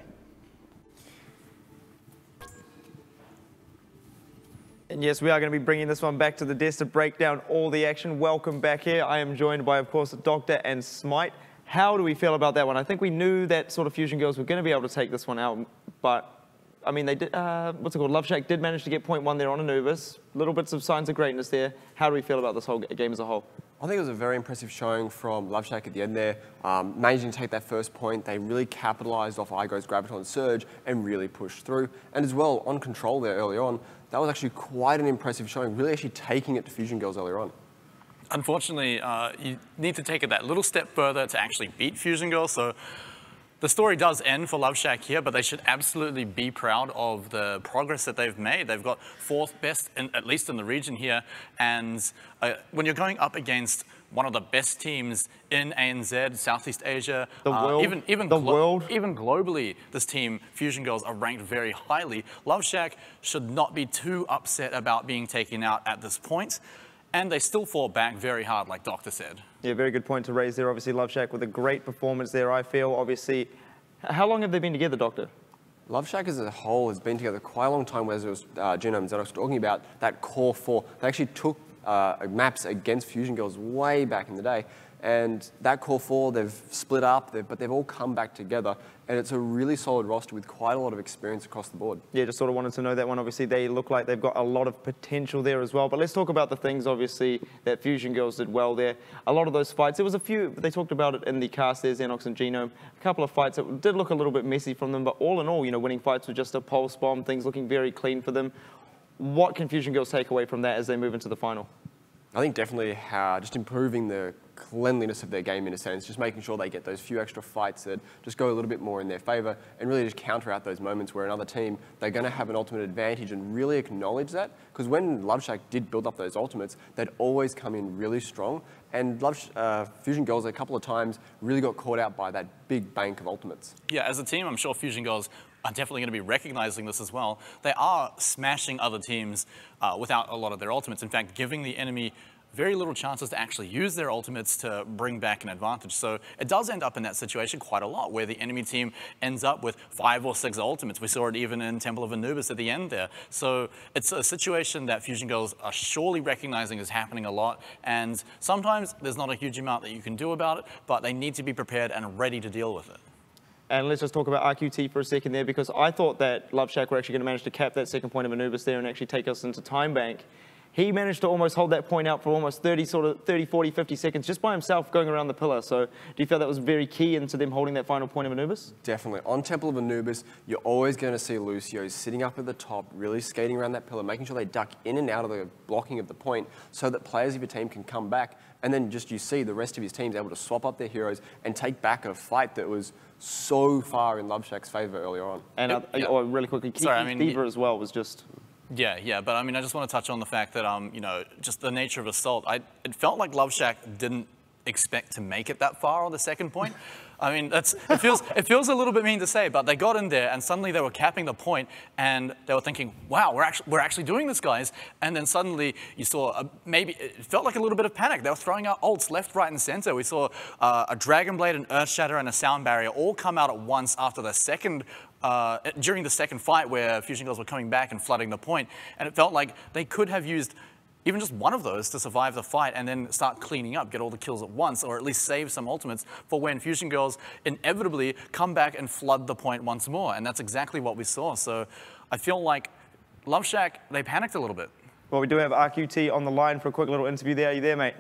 And yes, we are going to be bringing this one back to the desk to break down all the action. Welcome back here. I am joined by, of course, Doctor and Smite. How do we feel about that one? I think we knew that sort of Fusion Girls were going to be able to take this one out, but I mean, they did, uh, what's it called? LoveShack did manage to get point one there on Anubis. Little bits of signs of greatness there. How do we feel about this whole game as a whole? I think it was a very impressive showing from LoveShack at the end there. Um, managing to take that first point, they really capitalized off Igo's Graviton Surge and really pushed through. And as well, on control there early on, that was actually quite an impressive showing, really actually taking it to Fusion Girls earlier on. Unfortunately, uh, you need to take it that little step further to actually beat Fusion Girls. So the story does end for LoveShack here, but they should absolutely be proud of the progress that they've made. They've got fourth best, in, at least in the region here. And uh, when you're going up against one of the best teams in A N Z, Southeast Asia, the uh, world, even even the world, even globally, this team Fusion Girls are ranked very highly. LoveShack should not be too upset about being taken out at this point. And they still fought back very hard, like Doctor said. Yeah, very good point to raise there. Obviously, LoveShack with a great performance there, I feel. Obviously, how long have they been together, Doctor? LoveShack as a whole has been together quite a long time, whereas it was uh, Genome and Xenox talking about that core four. They actually took uh, maps against Fusion Girls way back in the day. And that core four, they've split up, they've, but they've all come back together. And it's a really solid roster with quite a lot of experience across the board. Yeah, just sort of wanted to know that one. Obviously, they look like they've got a lot of potential there as well. But let's talk about the things, obviously, that Fusion Girls did well there. A lot of those fights, there was a few, they talked about it in the cast there, Xenox and Genome. A couple of fights that did look a little bit messy from them. But all in all, you know, winning fights with just a pulse bomb, things looking very clean for them. What can Fusion Girls take away from that as they move into the final? I think definitely how just improving the cleanliness of their game in a sense, just making sure they get those few extra fights that just go a little bit more in their favor and really just counter out those moments where another team, they're going to have an ultimate advantage and really acknowledge that. Because when LoveShack did build up those ultimates, they'd always come in really strong. And Love, uh, Fusion Girls a couple of times really got caught out by that big bank of ultimates. Yeah, as a team, I'm sure Fusion Girls are definitely going to be recognizing this as well. They are smashing other teams uh, without a lot of their ultimates. In fact, giving the enemy very little chances to actually use their ultimates to bring back an advantage. So it does end up in that situation quite a lot, where the enemy team ends up with five or six ultimates. We saw it even in Temple of Anubis at the end there. So it's a situation that Fusion Girls are surely recognizing is happening a lot. And sometimes there's not a huge amount that you can do about it, but they need to be prepared and ready to deal with it. And let's just talk about R Q T for a second there, because I thought that LoveShack were actually going to manage to cap that second point of Anubis there and actually take us into Time Bank. He managed to almost hold that point out for almost thirty, sort of thirty, forty, fifty seconds just by himself going around the pillar. So do you feel that was very key into them holding that final point of Anubis? Definitely. On Temple of Anubis, you're always going to see Lucio sitting up at the top, really skating around that pillar, making sure they duck in and out of the blocking of the point so that players of your team can come back. And then just you see the rest of his team's able to swap up their heroes and take back a fight that was so far in LoveShack's favor earlier on. And uh, yeah. oh, really quickly, Kiki Sorry, I mean, Diva as well was just... Yeah, yeah, but I mean, I just want to touch on the fact that, um, you know, just the nature of Assault. I, it felt like LoveShack didn't expect to make it that far on the second point. I mean, that's, it feels it feels a little bit mean to say, but they got in there and suddenly they were capping the point and they were thinking, wow, we're actually, we're actually doing this, guys. And then suddenly you saw, a, maybe, it felt like a little bit of panic. They were throwing out ults left, right, and center. We saw uh, a Dragon Blade, an Earth Shatter, and a Sound Barrier all come out at once after the second Uh, during the second fight where Fusion Girls were coming back and flooding the point. And it felt like they could have used even just one of those to survive the fight and then start cleaning up, get all the kills at once, or at least save some ultimates for when Fusion Girls inevitably come back and flood the point once more. And that's exactly what we saw. So I feel like LoveShack, they panicked a little bit. Well, we do have R Q T on the line for a quick little interview there. Are you there, mate?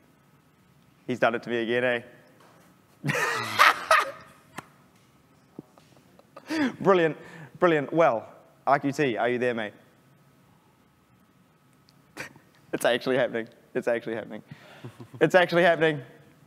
He's done it to me again, eh? Brilliant, brilliant. Well, R Q T, are you there, mate? It's actually happening. It's actually happening. It's actually happening.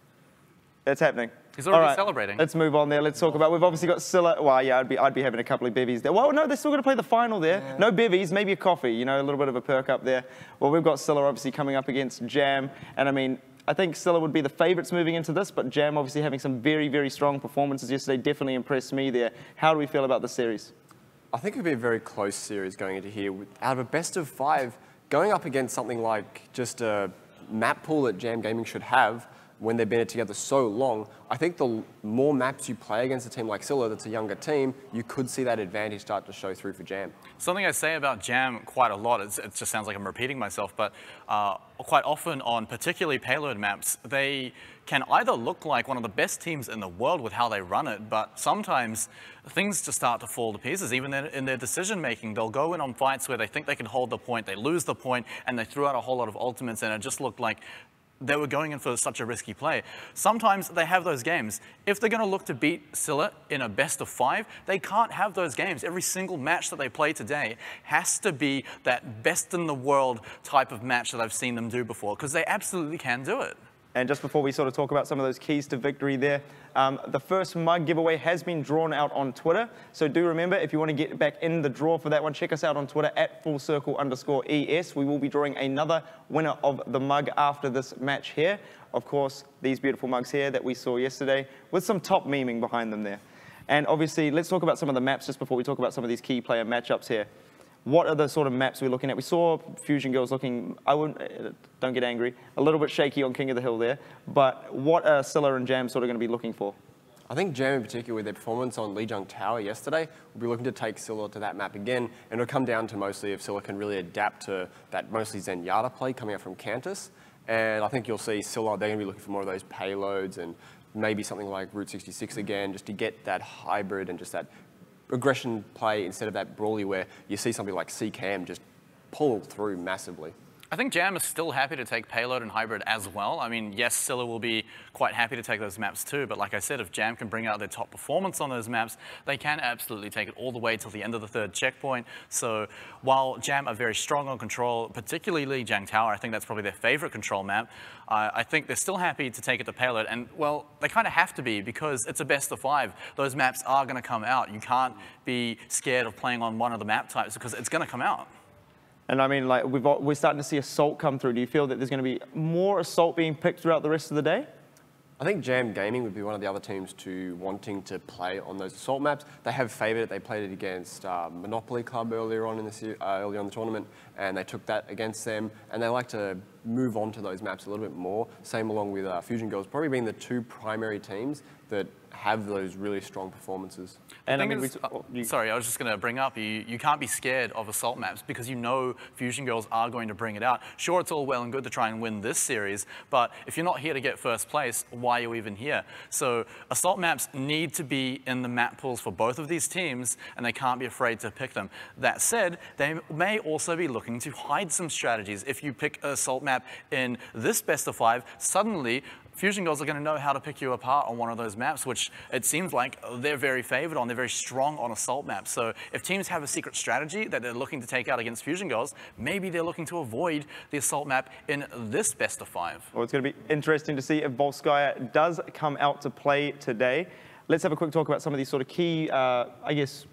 It's happening. He's already All right, celebrating. Let's move on there. Let's talk about, we've obviously got Scylla. Well, yeah, I'd be, I'd be having a couple of bevies there. Well, no, they're still going to play the final there. Yeah. No bevies, maybe a coffee, you know, a little bit of a perk up there. Well, we've got Scylla obviously coming up against Jam. And I mean, I think Scylla would be the favourites moving into this, but Jam obviously having some very, very strong performances yesterday definitely impressed me there. How do we feel about the series? I think it would be a very close series going into here. Out of a best of five, going up against something like just a map pool that Jam Gaming should have when they've been together so long, I think the more maps you play against a team like Scylla that's a younger team, you could see that advantage start to show through for Jam. Something I say about Jam quite a lot, it's, it just sounds like I'm repeating myself, but uh, quite often on particularly payload maps, they can either look like one of the best teams in the world with how they run it, but sometimes things just start to fall to pieces. Even in, in their decision making, they'll go in on fights where they think they can hold the point, they lose the point, and they threw out a whole lot of ultimates, and it just looked like they were going in for such a risky play. Sometimes they have those games. If they're going to look to beat Scylla in a best of five, they can't have those games. Every single match that they play today has to be that best in the world type of match that I've seen them do before, because they absolutely can do it. And just before we sort of talk about some of those keys to victory there, um, the first mug giveaway has been drawn out on Twitter. So do remember, if you want to get back in the draw for that one, check us out on Twitter at fullcircle underscore ES. We will be drawing another winner of the mug after this match here. Of course, these beautiful mugs here that we saw yesterday with some top memeing behind them there. And obviously, let's talk about some of the maps just before we talk about some of these key player matchups here. What are the sort of maps we're looking at? We saw Fusion Girls looking, I wouldn't, don't get angry, a little bit shaky on King of the Hill there, but what are Scylla and Jam sort of going to be looking for? I think Jam in particular, with their performance on Lijiang Tower yesterday, will be looking to take Scylla to that map again, and it'll come down to mostly if Scylla can really adapt to that mostly Zenyatta play coming out from Cantus, and I think you'll see Scylla, they're going to be looking for more of those payloads and maybe something like Route sixty-six again, just to get that hybrid and just that aggression play instead of that brawly where you see something like C Cam just pull through massively. I think Jam is still happy to take payload and hybrid as well. I mean, yes, Scylla will be quite happy to take those maps too, but like I said, if Jam can bring out their top performance on those maps, they can absolutely take it all the way till the end of the third checkpoint. So while Jam are very strong on control, particularly Lijiang Tower, I think that's probably their favorite control map, uh, I think they're still happy to take it to payload, and well, they kind of have to be because it's a best of five. Those maps are going to come out. You can't be scared of playing on one of the map types because it's going to come out. And I mean, like, we've, we're starting to see Assault come through. Do you feel that there's going to be more Assault being picked throughout the rest of the day? I think Jam Gaming would be one of the other teams to wanting to play on those Assault maps. They have favoured it. They played it against uh, Monopoly Club earlier on in the uh, earlier on the tournament, and they took that against them. And they like to move on to those maps a little bit more. Same along with uh, Fusion Girls, probably being the two primary teams that have those really strong performances. And I mean, is, we, uh, you, sorry, I was just going to bring up, you, you can't be scared of Assault maps because you know Fusion Girls are going to bring it out. Sure, it's all well and good to try and win this series, but if you're not here to get first place, why are you even here? So Assault maps need to be in the map pools for both of these teams, and they can't be afraid to pick them. That said, they may also be looking to hide some strategies. If you pick an Assault map in this best of five, suddenly Fusion Girls are going to know how to pick you apart on one of those maps, which it seems like they're very favored on. They're very strong on Assault maps. So if teams have a secret strategy that they're looking to take out against Fusion Girls, maybe they're looking to avoid the Assault map in this best of five. Well, it's going to be interesting to see if Volskaya does come out to play today. Let's have a quick talk about some of these sort of key, uh, I guess,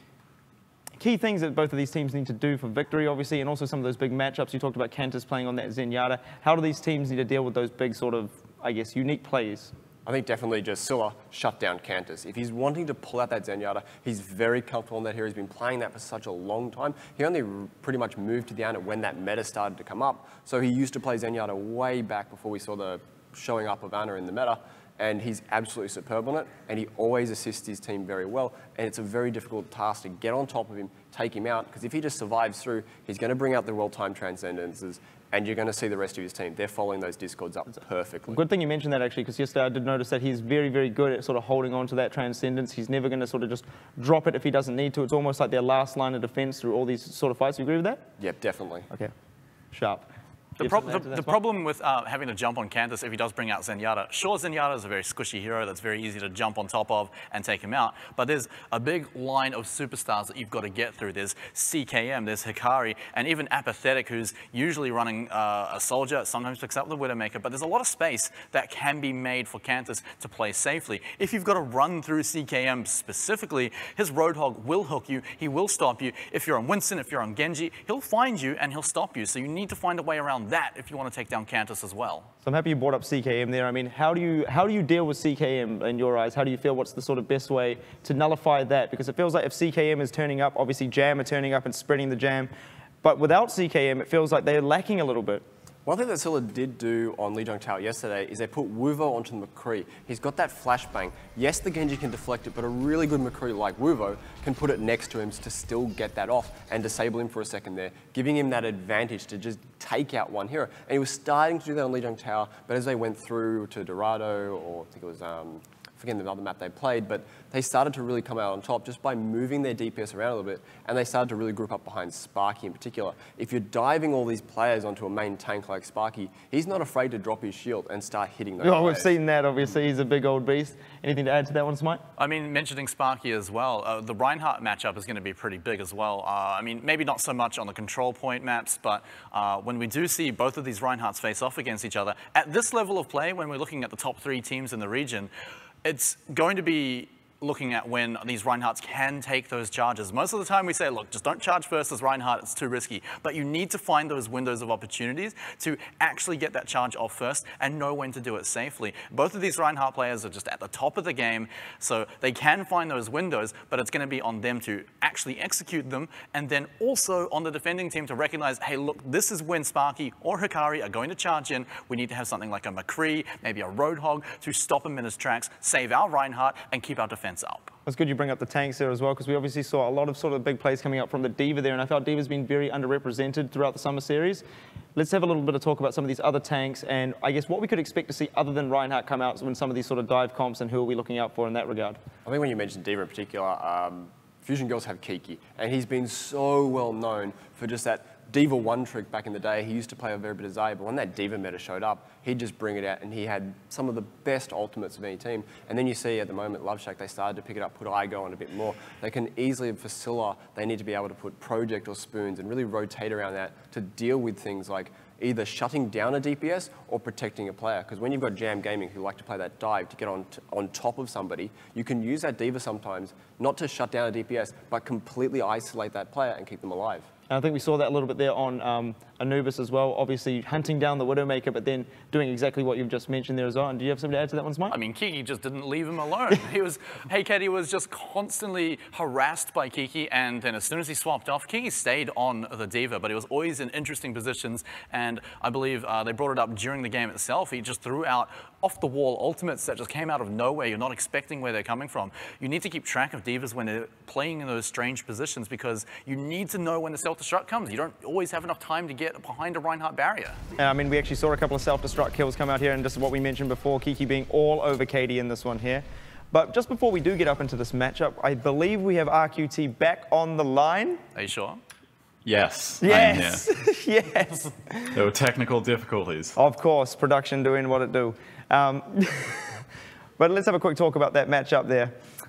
key things that both of these teams need to do for victory, obviously, and also some of those big matchups. You talked about Cantus playing on that Zenyatta. How do these teams need to deal with those big sort of, I guess, unique plays? I think definitely just Scylla shut down Cantus. If he's wanting to pull out that Zenyatta, he's very comfortable in that here. He's been playing that for such a long time. He only pretty much moved to the Ana when that meta started to come up. So he used to play Zenyatta way back before we saw the showing up of Ana in the meta. And he's absolutely superb on it, and he always assists his team very well, and it's a very difficult task to get on top of him, take him out, because if he just survives through, he's going to bring out the real-time transcendences, and you're going to see the rest of his team. They're following those discords up perfectly. Good thing you mentioned that, actually, because yesterday I did notice that he's very, very good at sort of holding on to that transcendence. He's never going to sort of just drop it if he doesn't need to. It's almost like their last line of defense through all these sort of fights. You agree with that? Yep, definitely. Okay, sharp. The, prob the, the problem with uh, having to jump on Kantus if he does bring out Zenyatta, sure, Zenyatta is a very squishy hero that's very easy to jump on top of and take him out, but there's a big line of superstars that you've got to get through. There's C K M, there's Hikari, and even Apathetic, who's usually running uh, a soldier, sometimes picks up the Widowmaker, but there's a lot of space that can be made for Kantus to play safely. If you've got to run through C K M specifically, his Roadhog will hook you, he will stop you. If you're on Winston, if you're on Genji, he'll find you and he'll stop you, so you need to find a way around that if you want to take down Kantus as well. So I'm happy you brought up C K M there. I mean, how do you how do you deal with C K M in your eyes? How do you feel? What's the sort of best way to nullify that? Because it feels like if C K M is turning up, obviously Jam are turning up and spreading the jam, but without C K M, it feels like they're lacking a little bit. One thing that Scylla did do on Lijiang Tao yesterday is they put Wuvo onto the McCree. He's got that flashbang. Yes, the Genji can deflect it, but a really good McCree like Wuvo can put it next to him to still get that off and disable him for a second there, giving him that advantage to just take out one hero. And he was starting to do that on Lijiang Tao, but as they went through to Dorado, or I think it was, um, forgetting the other map they played, but they started to really come out on top just by moving their D P S around a little bit, and they started to really group up behind Sparky in particular. If you're diving all these players onto a main tank like Sparky, he's not afraid to drop his shield and start hitting those Oh, players. we've seen that, obviously. He's a big old beast. Anything to add to that one, Smite? I mean, mentioning Sparky as well, uh, the Reinhardt matchup is going to be pretty big as well. Uh, I mean, maybe not so much on the control point maps, but uh, when we do see both of these Reinhardts face off against each other, at this level of play, when we're looking at the top three teams in the region, it's going to be looking at when these Reinhardts can take those charges. Most of the time we say, look, just don't charge first as Reinhardt, it's too risky. But you need to find those windows of opportunities to actually get that charge off first and know when to do it safely. Both of these Reinhardt players are just at the top of the game, so they can find those windows, but it's going to be on them to actually execute them, and then also on the defending team to recognize, hey, look, this is when Sparky or Hikari are going to charge in. We need to have something like a McCree, maybe a Roadhog, to stop him in his tracks, save our Reinhardt, and keep our defense up. It's good you bring up the tanks there as well, because we obviously saw a lot of sort of big plays coming up from the D.Va there, and I felt D.Va's been very underrepresented throughout the summer series. Let's have a little bit of talk about some of these other tanks, and I guess what we could expect to see other than Reinhardt come out when some of these sort of dive comps, and who are we looking out for in that regard? I think when you mentioned D.Va in particular, um, Fusion Girls have Kiki, and he's been so well known for just that D.Va one trick back in the day. He used to play a very bit of Xayah, but when that D.Va meta showed up, he'd just bring it out, and he had some of the best ultimates of any team. And then you see at the moment, LoveShack, they started to pick it up, put Igo on a bit more. They can easily, for Scylla, they need to be able to put Project or Spoons and really rotate around that to deal with things like either shutting down a D P S or protecting a player. Because when you've got Jam Gaming who like to play that dive to get on, t on top of somebody, you can use that D.Va sometimes not to shut down a D P S, but completely isolate that player and keep them alive. And I think we saw that a little bit there on um, Anubis as well, obviously hunting down the Widowmaker, but then doing exactly what you've just mentioned there as well. And do you have something to add to that one, Smite? I mean, Kiki just didn't leave him alone. He was, hey, Katie was just constantly harassed by Kiki, and then as soon as he swapped off, Kiki stayed on the D.Va, but he was always in interesting positions, and I believe uh, they brought it up during the game itself. He just threw out off-the-wall ultimates that just came out of nowhere. You're not expecting where they're coming from. You need to keep track of D.Vas when they're playing in those strange positions, because you need to know when the self-destruct comes. You don't always have enough time to get behind a Reinhardt barrier. And I mean, we actually saw a couple of self-destruct kills come out here, and just what we mentioned before, Kiki being all over Katie in this one here. But just before we do get up into this matchup, I believe we have R Q T back on the line. Are you sure? Yes. Yes. Yes. There were technical difficulties. Of course, production doing what it do. Um, but let's have a quick talk about that matchup there.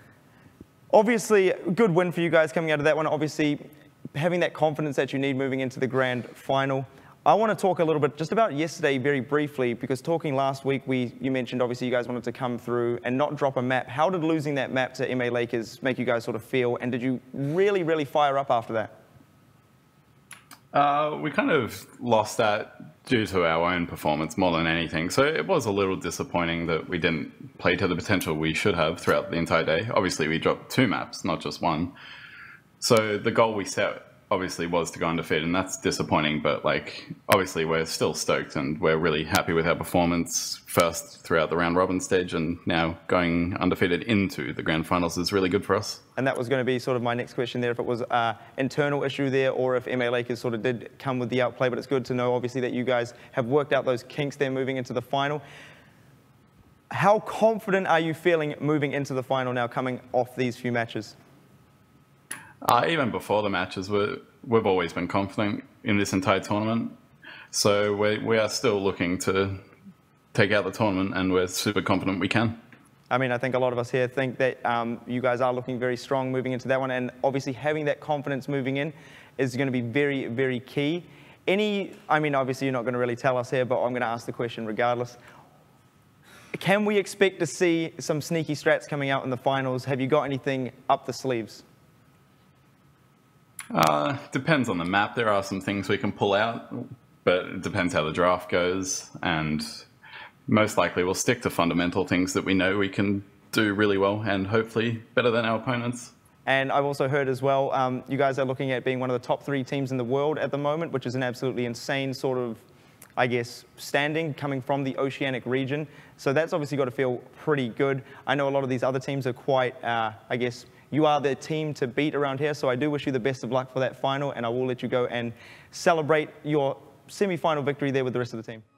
Obviously, good win for you guys coming out of that one. Obviously, having that confidence that you need moving into the grand final. I want to talk a little bit just about yesterday very briefly, because talking last week, we you mentioned obviously you guys wanted to come through and not drop a map. How did losing that map to M A Lakers make you guys sort of feel, and did you really, really fire up after that? Uh, we kind of lost that due to our own performance more than anything. So it was a little disappointing that we didn't play to the potential we should have throughout the entire day. Obviously, we dropped two maps, not just one. So the goal we set obviously was to go undefeated, and that's disappointing, but like obviously we're still stoked and we're really happy with our performance first throughout the round robin stage, and now going undefeated into the grand finals is really good for us. And that was going to be sort of my next question there, if it was an internal issue there or if M A Lakers sort of did come with the outplay, but it's good to know obviously that you guys have worked out those kinks there moving into the final. How confident are you feeling moving into the final now, coming off these few matches? Uh, even before the matches, we're, we've always been confident in this entire tournament. So we, we are still looking to take out the tournament, and we're super confident we can. I mean, I think a lot of us here think that um, you guys are looking very strong moving into that one, and obviously having that confidence moving in is going to be very, very key. Any, I mean, obviously you're not going to really tell us here, but I'm going to ask the question regardless. Can we expect to see some sneaky strats coming out in the finals? Have you got anything up the sleeves? Uh, depends on the map. There are some things we can pull out, but it depends how the draft goes, and most likely we'll stick to fundamental things that we know we can do really well and hopefully better than our opponents. And I've also heard as well, um, you guys are looking at being one of the top three teams in the world at the moment, which is an absolutely insane sort of, I guess, standing coming from the Oceanic region. So that's obviously got to feel pretty good. I know a lot of these other teams are quite, uh, I guess, you are the team to beat around here. So I do wish you the best of luck for that final, and I will let you go and celebrate your semi-final victory there with the rest of the team.